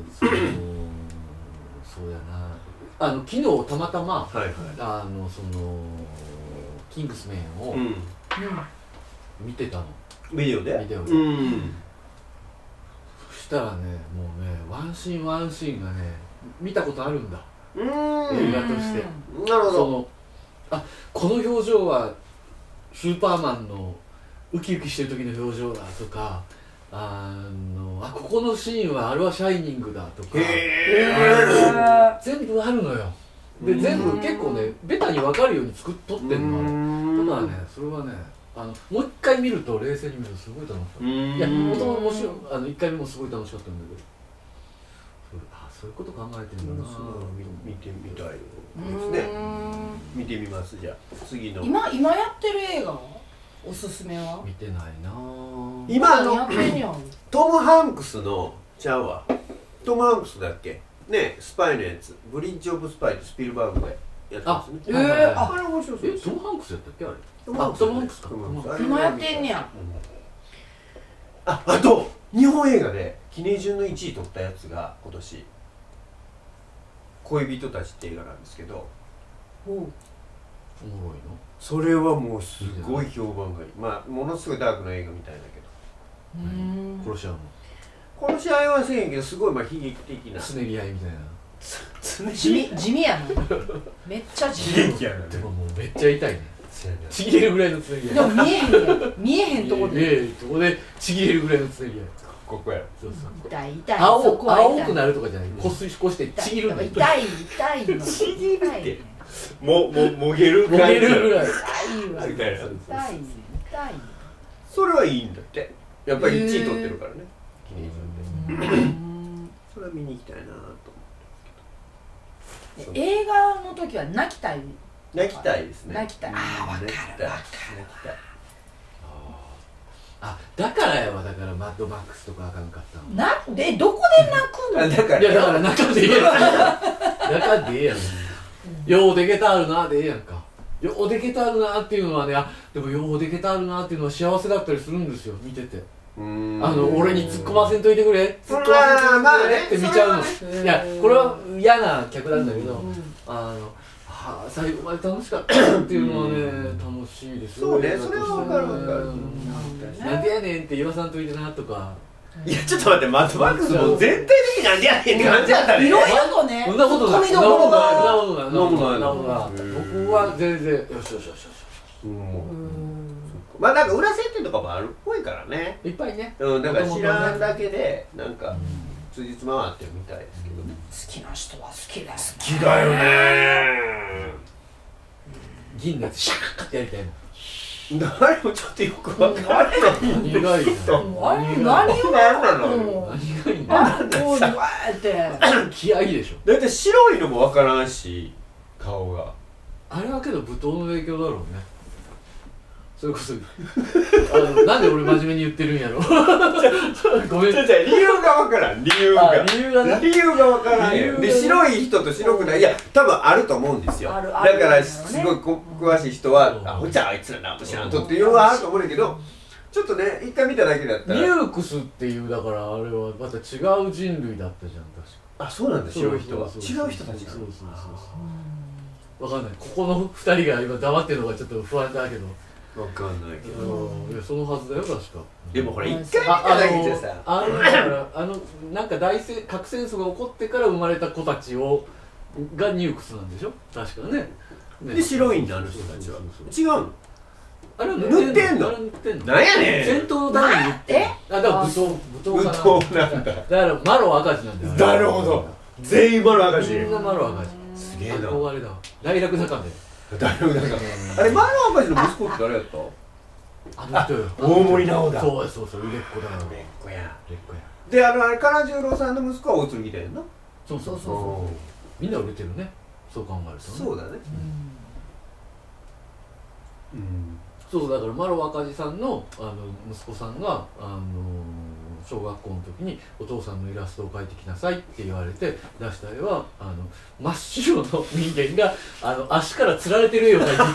そうやな。昨日たまたまキングスメンを見てたの。 ビデオで。 そしたらね、もうね、ワンシーンワンシーンがね、見たことあるんだ。映画として。 なるほど。 この表情はスーパーマンのウキウキしてる時の表情だとか、ここのシーンはあれはシャイニングだとか、全部あるのよ。で全部結構ねベタに分かるように撮ってんの。ただね、それはね、もう一回見ると冷静に見るとすごい楽しかった。いや、もともと面白い、1回目もすごい楽しかったんだけど、そういうこと考えてるんだな。 見てみたいですね。見てみます。じゃあ次の今やってる映画はおすすめは？ 見てないな。 今トム・ハンクスのちゃうわ、トム・ハンクスだっけね、スパイのやつ、ブリッジ・オブ・スパイってスピルバーグでやってますね。あれ面白そうです。 トム・ハンクスやったっけあれ。トム・ハンクスか。 今やってんねや。 あと日本映画で記念順の1位取ったやつが今年恋人たちって映画なんですけど、 おもろいの？ それはもうすごい評判がいい。まあものすごいダークな映画みたいだけど、 殺し合うの？ 殺し合いはせんへんけど、すごいまあ悲劇的なつねり合いみたいな。 地味やな。めっちゃ地味やな。 でももうめっちゃ痛いね。ちぎれるぐらいのつねり合い。 でも見えへんとこでちぎれるぐらいのつねり合い。 ここや。 痛い。 青くなるとかじゃない。こすりこしてちぎるんだよ。 痛いの。 ちぎるって。もげるぐらい。 痛いわ。 それはいいんだって。やっぱり1位取ってるからね。記念順で。それは見に行きたいなと思って。 映画の時は泣きたいですね。 泣きたい。わかる。 だからやわ。だからマッドマックスとかあかんかったの。 なんでどこで泣くの？ いやだから中でええやん。中でええやん。ようでけたあるなでええやんか。ようでけたあるなっていうのはね、でもようでけたあるなっていうのは幸せだったりするんですよ、見てて。俺に突っ込ませんといてくれ、突っ込ませんといてくれって見ちゃうの。いや、これは嫌な客なんだけど、最後まで楽しかったっていうのはね、楽しいですよ。 そうね、それは分かる。 なんでやねんって言わさんといてなとか。 いや、ちょっと待って、マッドマックスも絶対的なんでやねんって感じやったね。 いろいろとね、 そんなことない。僕は全然よし。 まあなんか裏設定とかもあるっぽいからね。 いっぱいね。 だから知らんだけでなんか辻褄回ってるみたいですけどね。 好きな人は好きだよ。 好きだよね。 銀のやつシャーってやりたいの。 誰もちょっとよく分からない。 何がいいの？ 何気合いでしょ。 だって白いのも分からんし、顔が。 あれはけど舞踏の影響だろうね。 それこそなんで俺真面目に言ってるんやろごめん。 理由が分からん。理由が分からんやん。で白い人と白くない、いや多分あると思うんですよ。だからすごい詳しい人は「あほちゃあいつらなと知らんと」っていうのはあると思うんだけど、ちょっとね一回見ただけだったらミュークスっていうだからあれはまた違う人類だったじゃん確か。 あ、そうなんだ。白い人は違う人たちなの。 そう分かんない。ここの2人が今黙ってるのがちょっと不安だけど分かんないけど、 いやそのはずだよ確か。 でもほら一回見ただけじゃさ、 だからなんか核戦争が起こってから生まれた子たちがニュークスなんでしょ確かね。 で白いんだあの人たちは。違うの？ あれは塗ってんの？なんやねん。 戦闘のために塗ってだから武闘なんだ。 だからマロ赤字なんだよ。 なるほど。全員マロ赤字。 みんなマロ赤字。 すげえな。 憧れだわ。大楽坂で。 あれマロ赤字の息子って誰やった？ あの人よ。 大森直だ。 そう売れっ子だよ。 売れっ子や。であれ唐十郎さんの息子は大鶴みたいな。 そうみんな売れてるね。そう考えるとね。 そうだね。 そうだからマロ赤字さんの息子さんが小学校の時にお父さんのイラストを描いてきなさいって言われて出した絵は真っ白の人間が足からつられてる絵を描いていた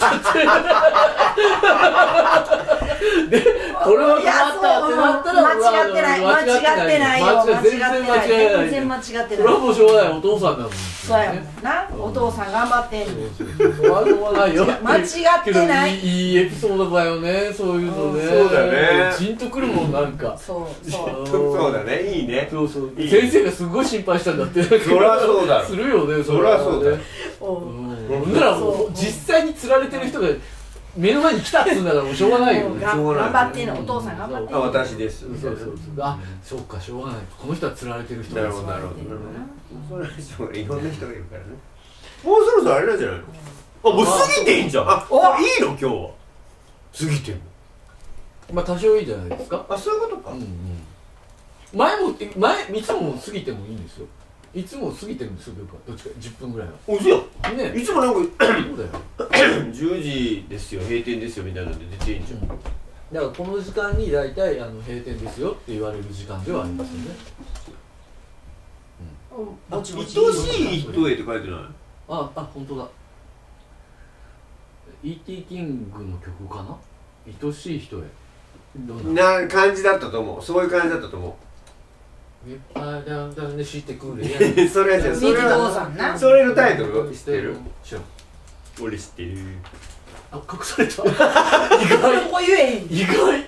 ってでこれは困ったってなったら間違ってないよ。全然間違ってない。 それはもうしょうがない。お父さんだもん。 そうやもんな。お父さん頑張ってんの。 間違ってない。 いいエピソードだよね。そういうのね。 そうだね。 ジンとくるもんなんか。 そうだね。いいね。 先生がすごい心配したんだって。 そりゃそうだ。 するよね。 そりゃそうだ。 だからもう実際に釣られてる人が目の前に来たっつうんだからもうしょうがないよね。 頑張ってんの。お父さん頑張ってんの。 私です。 あ、そうかしょうがない。この人は釣られてる人なるほどなるほど。それいろんな人がいるからね。もうそろそろあれなんじゃないの？あ、もう過ぎていいんじゃん。あ、いいの今日は。過ぎてる。 まあ多少いいじゃないですか。 あ、そういうことか。 前いつも過ぎてもいいんですよ。いつも過ぎてるんですよ。どっちか10分ぐらいは。 おいしいよ。 ね。 いつもなんかそうだよ。 10時ですよ、閉店ですよみたいなので出ていいんじゃん。 だからこの時間に大体閉店ですよって言われる時間ではありますよね。 愛しい人へって書いてない？ あ、本当だ。E.T. キングの曲かな？愛しい人へ。 な感じだったと思う。そういう感じだったと思う。 してくれ。 それはじゃあそれのタイトルを知ってる？俺知ってる。 あ、隠された。 意外。ここ言えへん。 意外。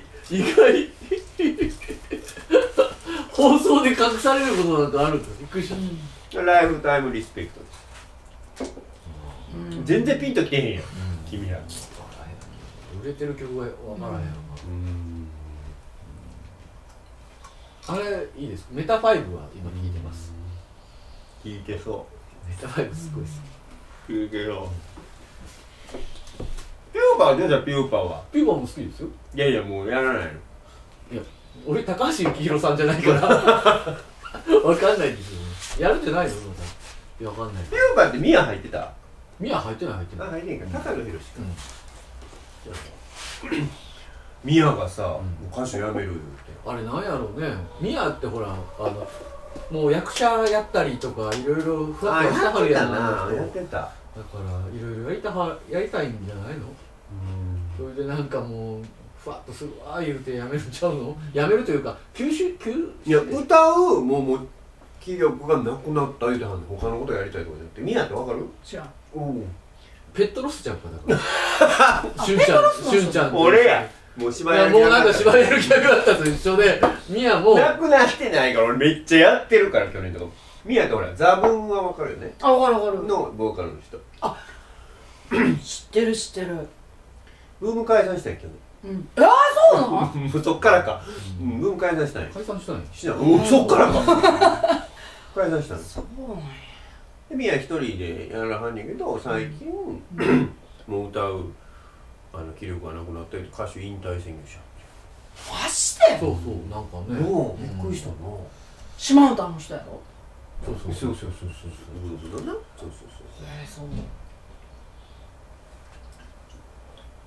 放送で隠されることなんかあるんだ。びっくりした。 ライフタイムリスペクトです。全然ピンときてへんやん。君ら。 売れてる曲がわからへん。あれいいです。メタ5は今聴いてます。 聴いてそう。 メタ5すごいです。 聴いてそう。ピューパーじゃピューパーは。 ピューパーも好きですよ。 いやいやもうやらないの。いや俺高橋幸宏さんじゃないからわかんないですよ。やるんじゃないの？いやわかんない。 ピューパーってミヤ入ってた？ ミヤ入ってない。 あ、入ってんか。高野宏か。ミヤがさ、歌手やめるってあれなんやろうね。ミヤってほらもう役者やったりとかいろいろふわっとしたはるやな。 やってた。 だからいろいろやりたいんじゃないの？それでなんかもうふわっとするわ言うてやめるんちゃうの？やめるというかいや歌うもう気力がなくなった言うてはんねん。他のことやりたいとかじゃなくて。ミヤってわかる？ 知らん。 ペットロスちゃうかだからしゅんちゃん俺やもう縛られるもうなんか縛れるギャグだったと一緒でミヤもなくなってないから俺めっちゃやってるから去年とか。ミヤってほらザブンはわかるよね。 あ、わかるのボーカルの人。 あ知ってるブーム解散したんやけどね。 そうなの？ もうそっからか。ブーム解散したんや。 解散したんや。 しない。そっからか。解散したんです。 そうなんや。 でミヤ一人でやらはんねんけど最近もう歌う気力がなくなって歌手引退宣言しちゃう。マジで？ そうなんかね。 もうびっくりしたな。 島唄の人やろ？ そうそうそうそうそうそう。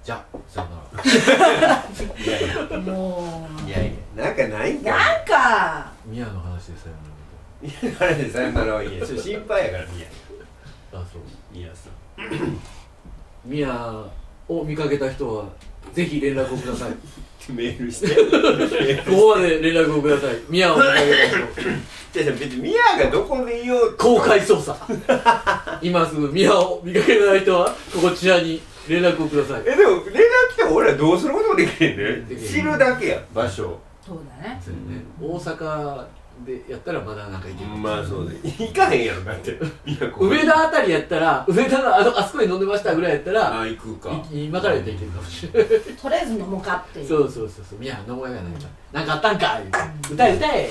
じゃあさよなら。 もういやいやなんかないんかなんかミヤの話でさよいやあれでさよならはいいやちょっと心配やからミヤなら。あ、そう。 ミヤさんミヤを見かけた人はぜひ連絡をください。 メールしてここまで連絡をください。ミヤを見かけた人。 じゃあ別にミヤがどこでいよう公開捜査。今すぐミヤを見かけない人はこちらに連絡をください。 でも連絡来ても俺らどうすることもできへんね知るだけや場所そうだね。 そうね。大阪でやったらまだなんかいける。 まあそうね行かへんやろだって梅田あたりやったら、梅田のあそこに飲んでましたぐらいやったら、 あ行くか今からやったらいけるかもしれない。 とりあえず飲もうかっていう。 そうそうそうそう。ミヤ飲もうやないか。なんかあったんか言うて。歌え歌え。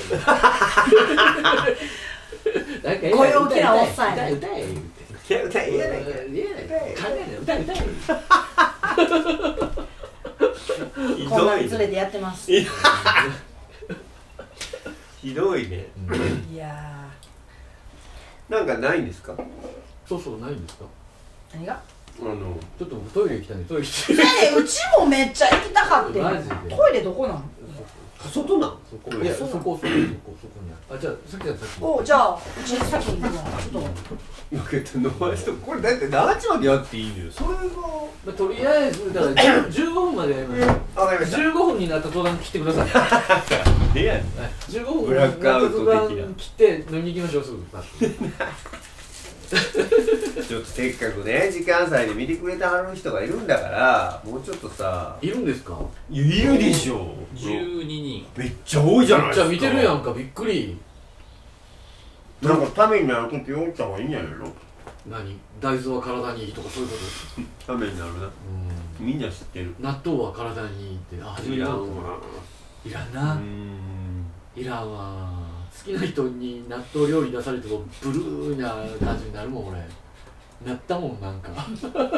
なんかご陽気なおっさんや歌え歌え言うて。 いや歌えやないか考えない歌え歌え。 ひこんなどいん連れてやってます。 ひどいねいやなんかないんですかそうそうないんですか。 何が？ ちょっとトイレ行きたいね。トイレ行きたい。 いやね、うちもめっちゃ行きたかってん。 マジでトイレどこなん？ 外なんそこいやそこにある。あ、じゃあさっきはさっき。 お、じゃあうち先に行くわ。ちょっと。 いやけど伸ばしてこれだって何時までやっていいのよそれがまあ、とりあえずだから15分までやりましょう。 わかりました 15分になった途端来てください。 でやねん 15分ブラックアウト的な途端来て飲みに行きましょうすぐ。 ちょっとせっかくね時間差で見てくれてはる人がいるんだからもうちょっとさいるんですか。 いるでしょ 12人。 めっちゃ多いじゃないですかじゃあ見てるやんかびっくり。 なんかためになること言った方がいいんじゃないの何大豆は体にいいとかそういうことためになるなみんな知ってる納豆は体にいいって初めていらんだと思う。 わいらんな。いらんわ。好きな人に納豆料理出されてもブルーな感じになるもん俺。なったもんなんか。 それ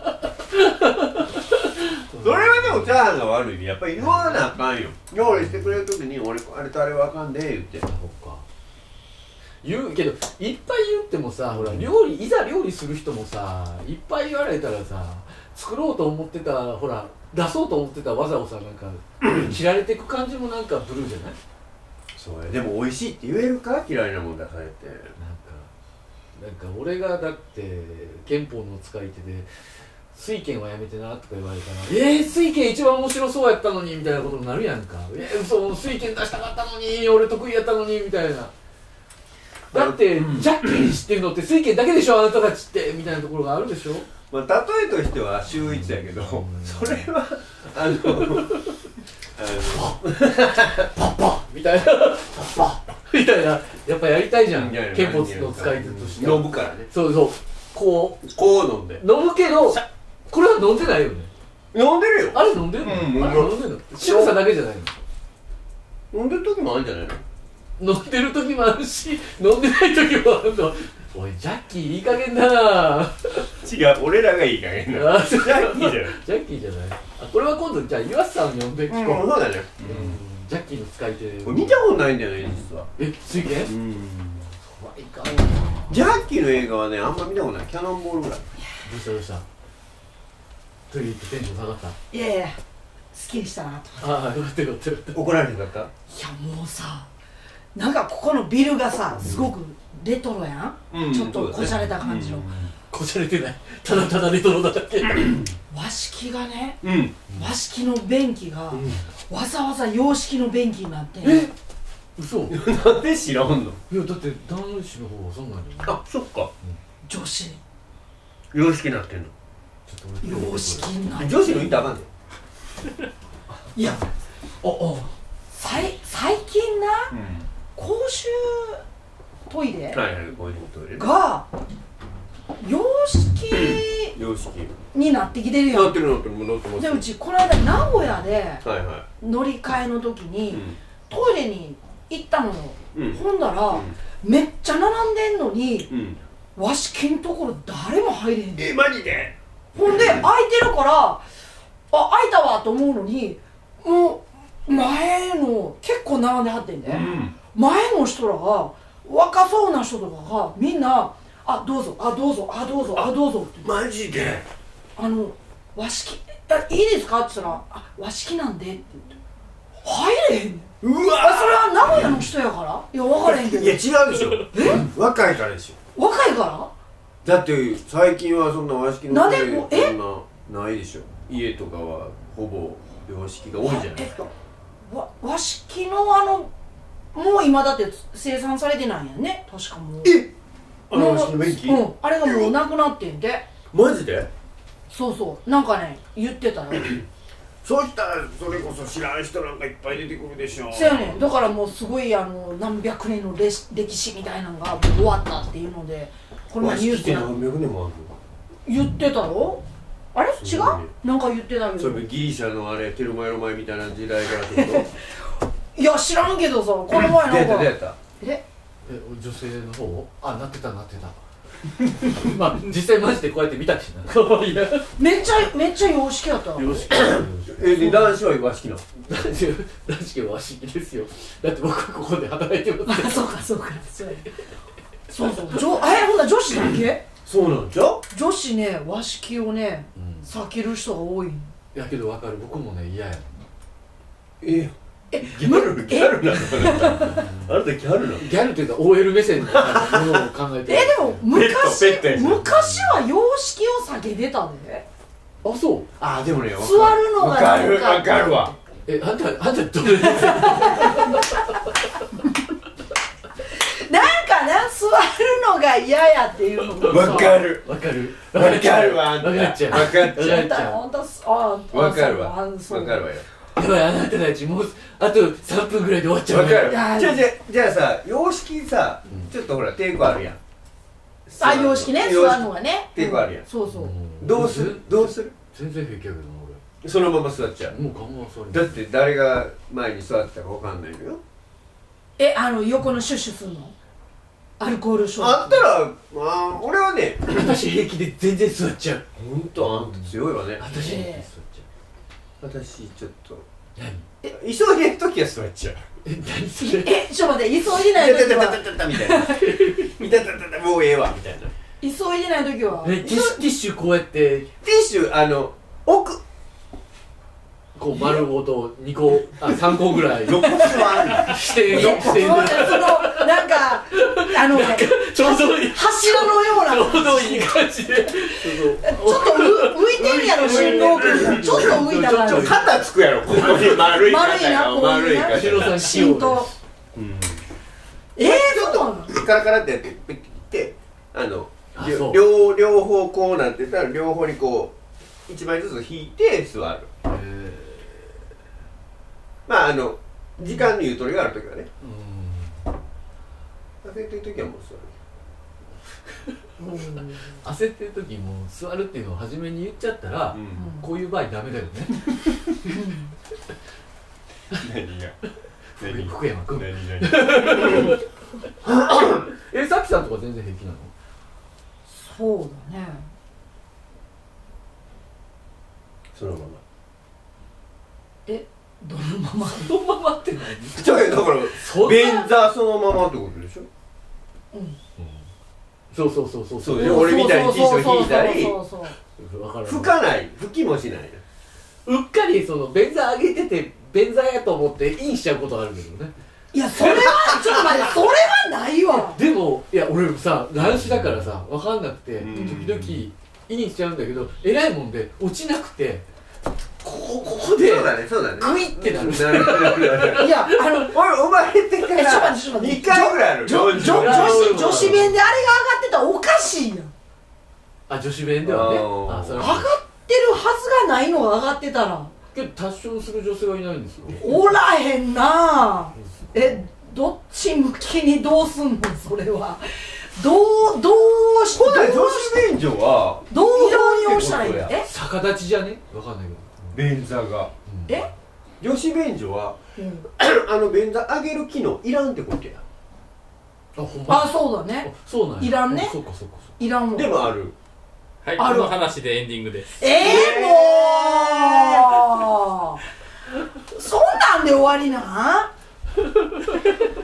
はでもチャーハンが悪いねやっぱり言わなあかんよ料理してくれるときに俺あれとあれはあかんで言ってそっか。言うけどいっぱい言ってもさほらいざ料理する人もさいっぱい言われたらさ作ろうと思ってたほら出そうと思ってた技をさなんか切られていく感じもなんかブルーじゃない。 そうやでも美味しいって言えるか嫌いなもん出されてなんか俺がだって憲法の使い手で水拳はやめてなとか言われたら水拳一番面白そうやったのにみたいなことになるやんか。嘘水拳出したかったのに俺得意やったのにみたいな。だってジャッキー知ってるのって水拳だけでしょあなたたちってみたいなところがあるでしょ。 まあ例えとしては週一やけどそれはパッパみたいなパッパみたいなやっぱやりたいじゃん憲法の使い手として飲むからねそうそうこう飲んで飲むけどこれは飲んでないよね。 飲んでるよあれ飲んでるの、あれ飲んでるの仕草だけじゃないの。 飲んでる時もあるんじゃないの飲んでる時もあるし飲んでない時もあるの。おいジャッキーいい加減だな。 違う俺らがいい加減なジャッキーじゃないジャッキーじゃない。あこれは今度じゃあ岩瀬さんに呼んで聞こう。 そうだねジャッキーの使い手見たことないんだよね実は水拳いかんわ。 ジャッキーの映画はねあんま見たことないキャノンボールぐらいどうしたどうしたトイレ行ってテンション下がった。 いやいや、すっきりしたなと。 ああよかったよかったよかった。 怒られへんかったいやもうさ、なんかここのビルがさすごくレトロやん、ちょっとこじゃれた感じの、 こじゃれてないただただレトロだけ和式がね、 うん和式の便器が、わざわざ洋式の便器になって嘘いなんで知らんのやだって男子の方はそんなにあそっか女子洋式になってんのちょっと俺洋式になって女子のいたらあかんねいや最近な、公衆トイレはいはいこういうトイレが洋式洋式になってきてるやん。 なってるなってる戻ってますでうちこの間名古屋ではいは乗り換えの時に、 いトイレに行ったのよ、ほんだら、めっちゃ並んでんのに、和式のところ誰も入れへんねん。 マジでほんで空いてるから空いたわと思うのにもう前の結構並んではってんで、前の人らが若そうな人とかがみんなどうぞどうぞどうぞどうぞってマジで和式いいですか?」って言ったら「和式なんで」って言って入れへんねん。 うわそれは名古屋の人やから？いや分からへんけど。 いや違うでしょ。若いからでしょ。 若いから？ だって最近はそんな和式のなんでそんなないでしょ。家とかはほぼ洋式が多いじゃないですか。 和式のもう今だって生産されてないんやね、確かもう。 和式の便器？ あれがもうなくなってんで。 マジで？ そうそう、なんかね言ってたよ。 そうしたらそれこそ知らん人なんかいっぱい出てくるでしょ。 そうやねん。だからもうすごい何百年の歴史みたいなのが終わったっていうので、この前ニュースで何百年もあるの？ 言ってたろ？あれ違う？なんか言ってたけど。 それギリシャのあれテルマエロマエみたいな時代からってこといや知らんけどさ、この前なんか出やった女性の方？あ、なってたまあ実際マジでこうやって見たしな。 めっちゃ洋式やったわ。 洋式。 で男子は和式なの？ 男子は和式ですよ。だって僕はここで働いてます。 そうかそうそうほんな女子だけ？ そうなんじゃ？ 女子ね和式をね避ける人が多い。 やけど分かる、僕もね嫌や。 ギャルなの？あなたギャルなの？ ギャルっていうか OL 目線のものを考えて。 でも昔は洋式を避けてたで。 あ、そう。 あ、でもね、 座るのがわかるわ。 あんたどれですか？ なんかな、座るのが嫌やっていうのもわかるわかるわかるわ。 わかっちゃう。 わかっちゃう。 わかるわ。わかるわよ。 やばい、あなたたちもうあと3分ぐらいで終わっちゃう。 わかる。じゃあさ、洋式さ、ちょっとほら抵抗あるやん。 洋式ね、座るのがね抵抗あるやん。 そうそう。 どうする？ 全然平気やけどな、俺。 そのまま座っちゃう。 もう我慢座る。 だって誰が前に座ってたかわかんないのよ。 横のシュッシュすんの？アルコール消あったら、まあ俺はね、 私平気で全然座っちゃう。 ほんとあんた強いわね。 私平気で座っちゃう。 私ちょっと何？ 急いでるときは座っちゃう。 何それ？ ちょっと待って、急いでない時はみたいな。もうええわみたいな。 急いでない時はティッシュこうやってティッシュ奥こう丸ごと2個3個ぐらいどこ座んの？ してなんかちょうどいい柱のようなちょうどいい感じでちょっと浮いてんやろ、振動君がちょっと浮いた感じ。 肩つくやろ、ここに丸いな、こういうな後ろさん浸透。そうなの？ カラカラってやってピッて両方こうなってたら両方にこう1枚ずつ引いて座る。まあ時間にゆとりがあるときはね。焦ってるときはもう座る。 焦ってる時も座るっていうのを初めに言っちゃったら、こういう場合ダメだよね。 何が？ 福山君。 何さっきさんとか全然平気なの？ そうだね。 そのまま。 どのまま？ そのままって何？ だから便座そのままってことでしょ？そう俺みたいにティッシュ引いたり拭かない、拭きもしない。 うっかり便座上げてて便座やと思ってインしちゃうことあるけどね。 いやそれはちょっと待って、それはないわ。 でもいや俺さ乱視だからさ分かんなくて時々インしちゃうんだけど、偉いもんで落ちなくてここでグイってなる。いや俺生まれてから2回ぐらいある。 女子弁であれが上がってたらおかしいやん。 女子弁ではね上がってるはずがないのが上がってたら。 けど達成する女性はいないんですよ。 おらへんな。どっち向きにどうすんのそれは。どうして女子便所はどう導入したらいいの？ 逆立ちじゃね？分かんないけど便座が女子便所は便座上げる機能いらんってことや。 そうだね。 そうなんや。 いらんね。 そうかいらんもん。 でもある。 はい、この話でエンディングです。 もうそんなんで終わりな。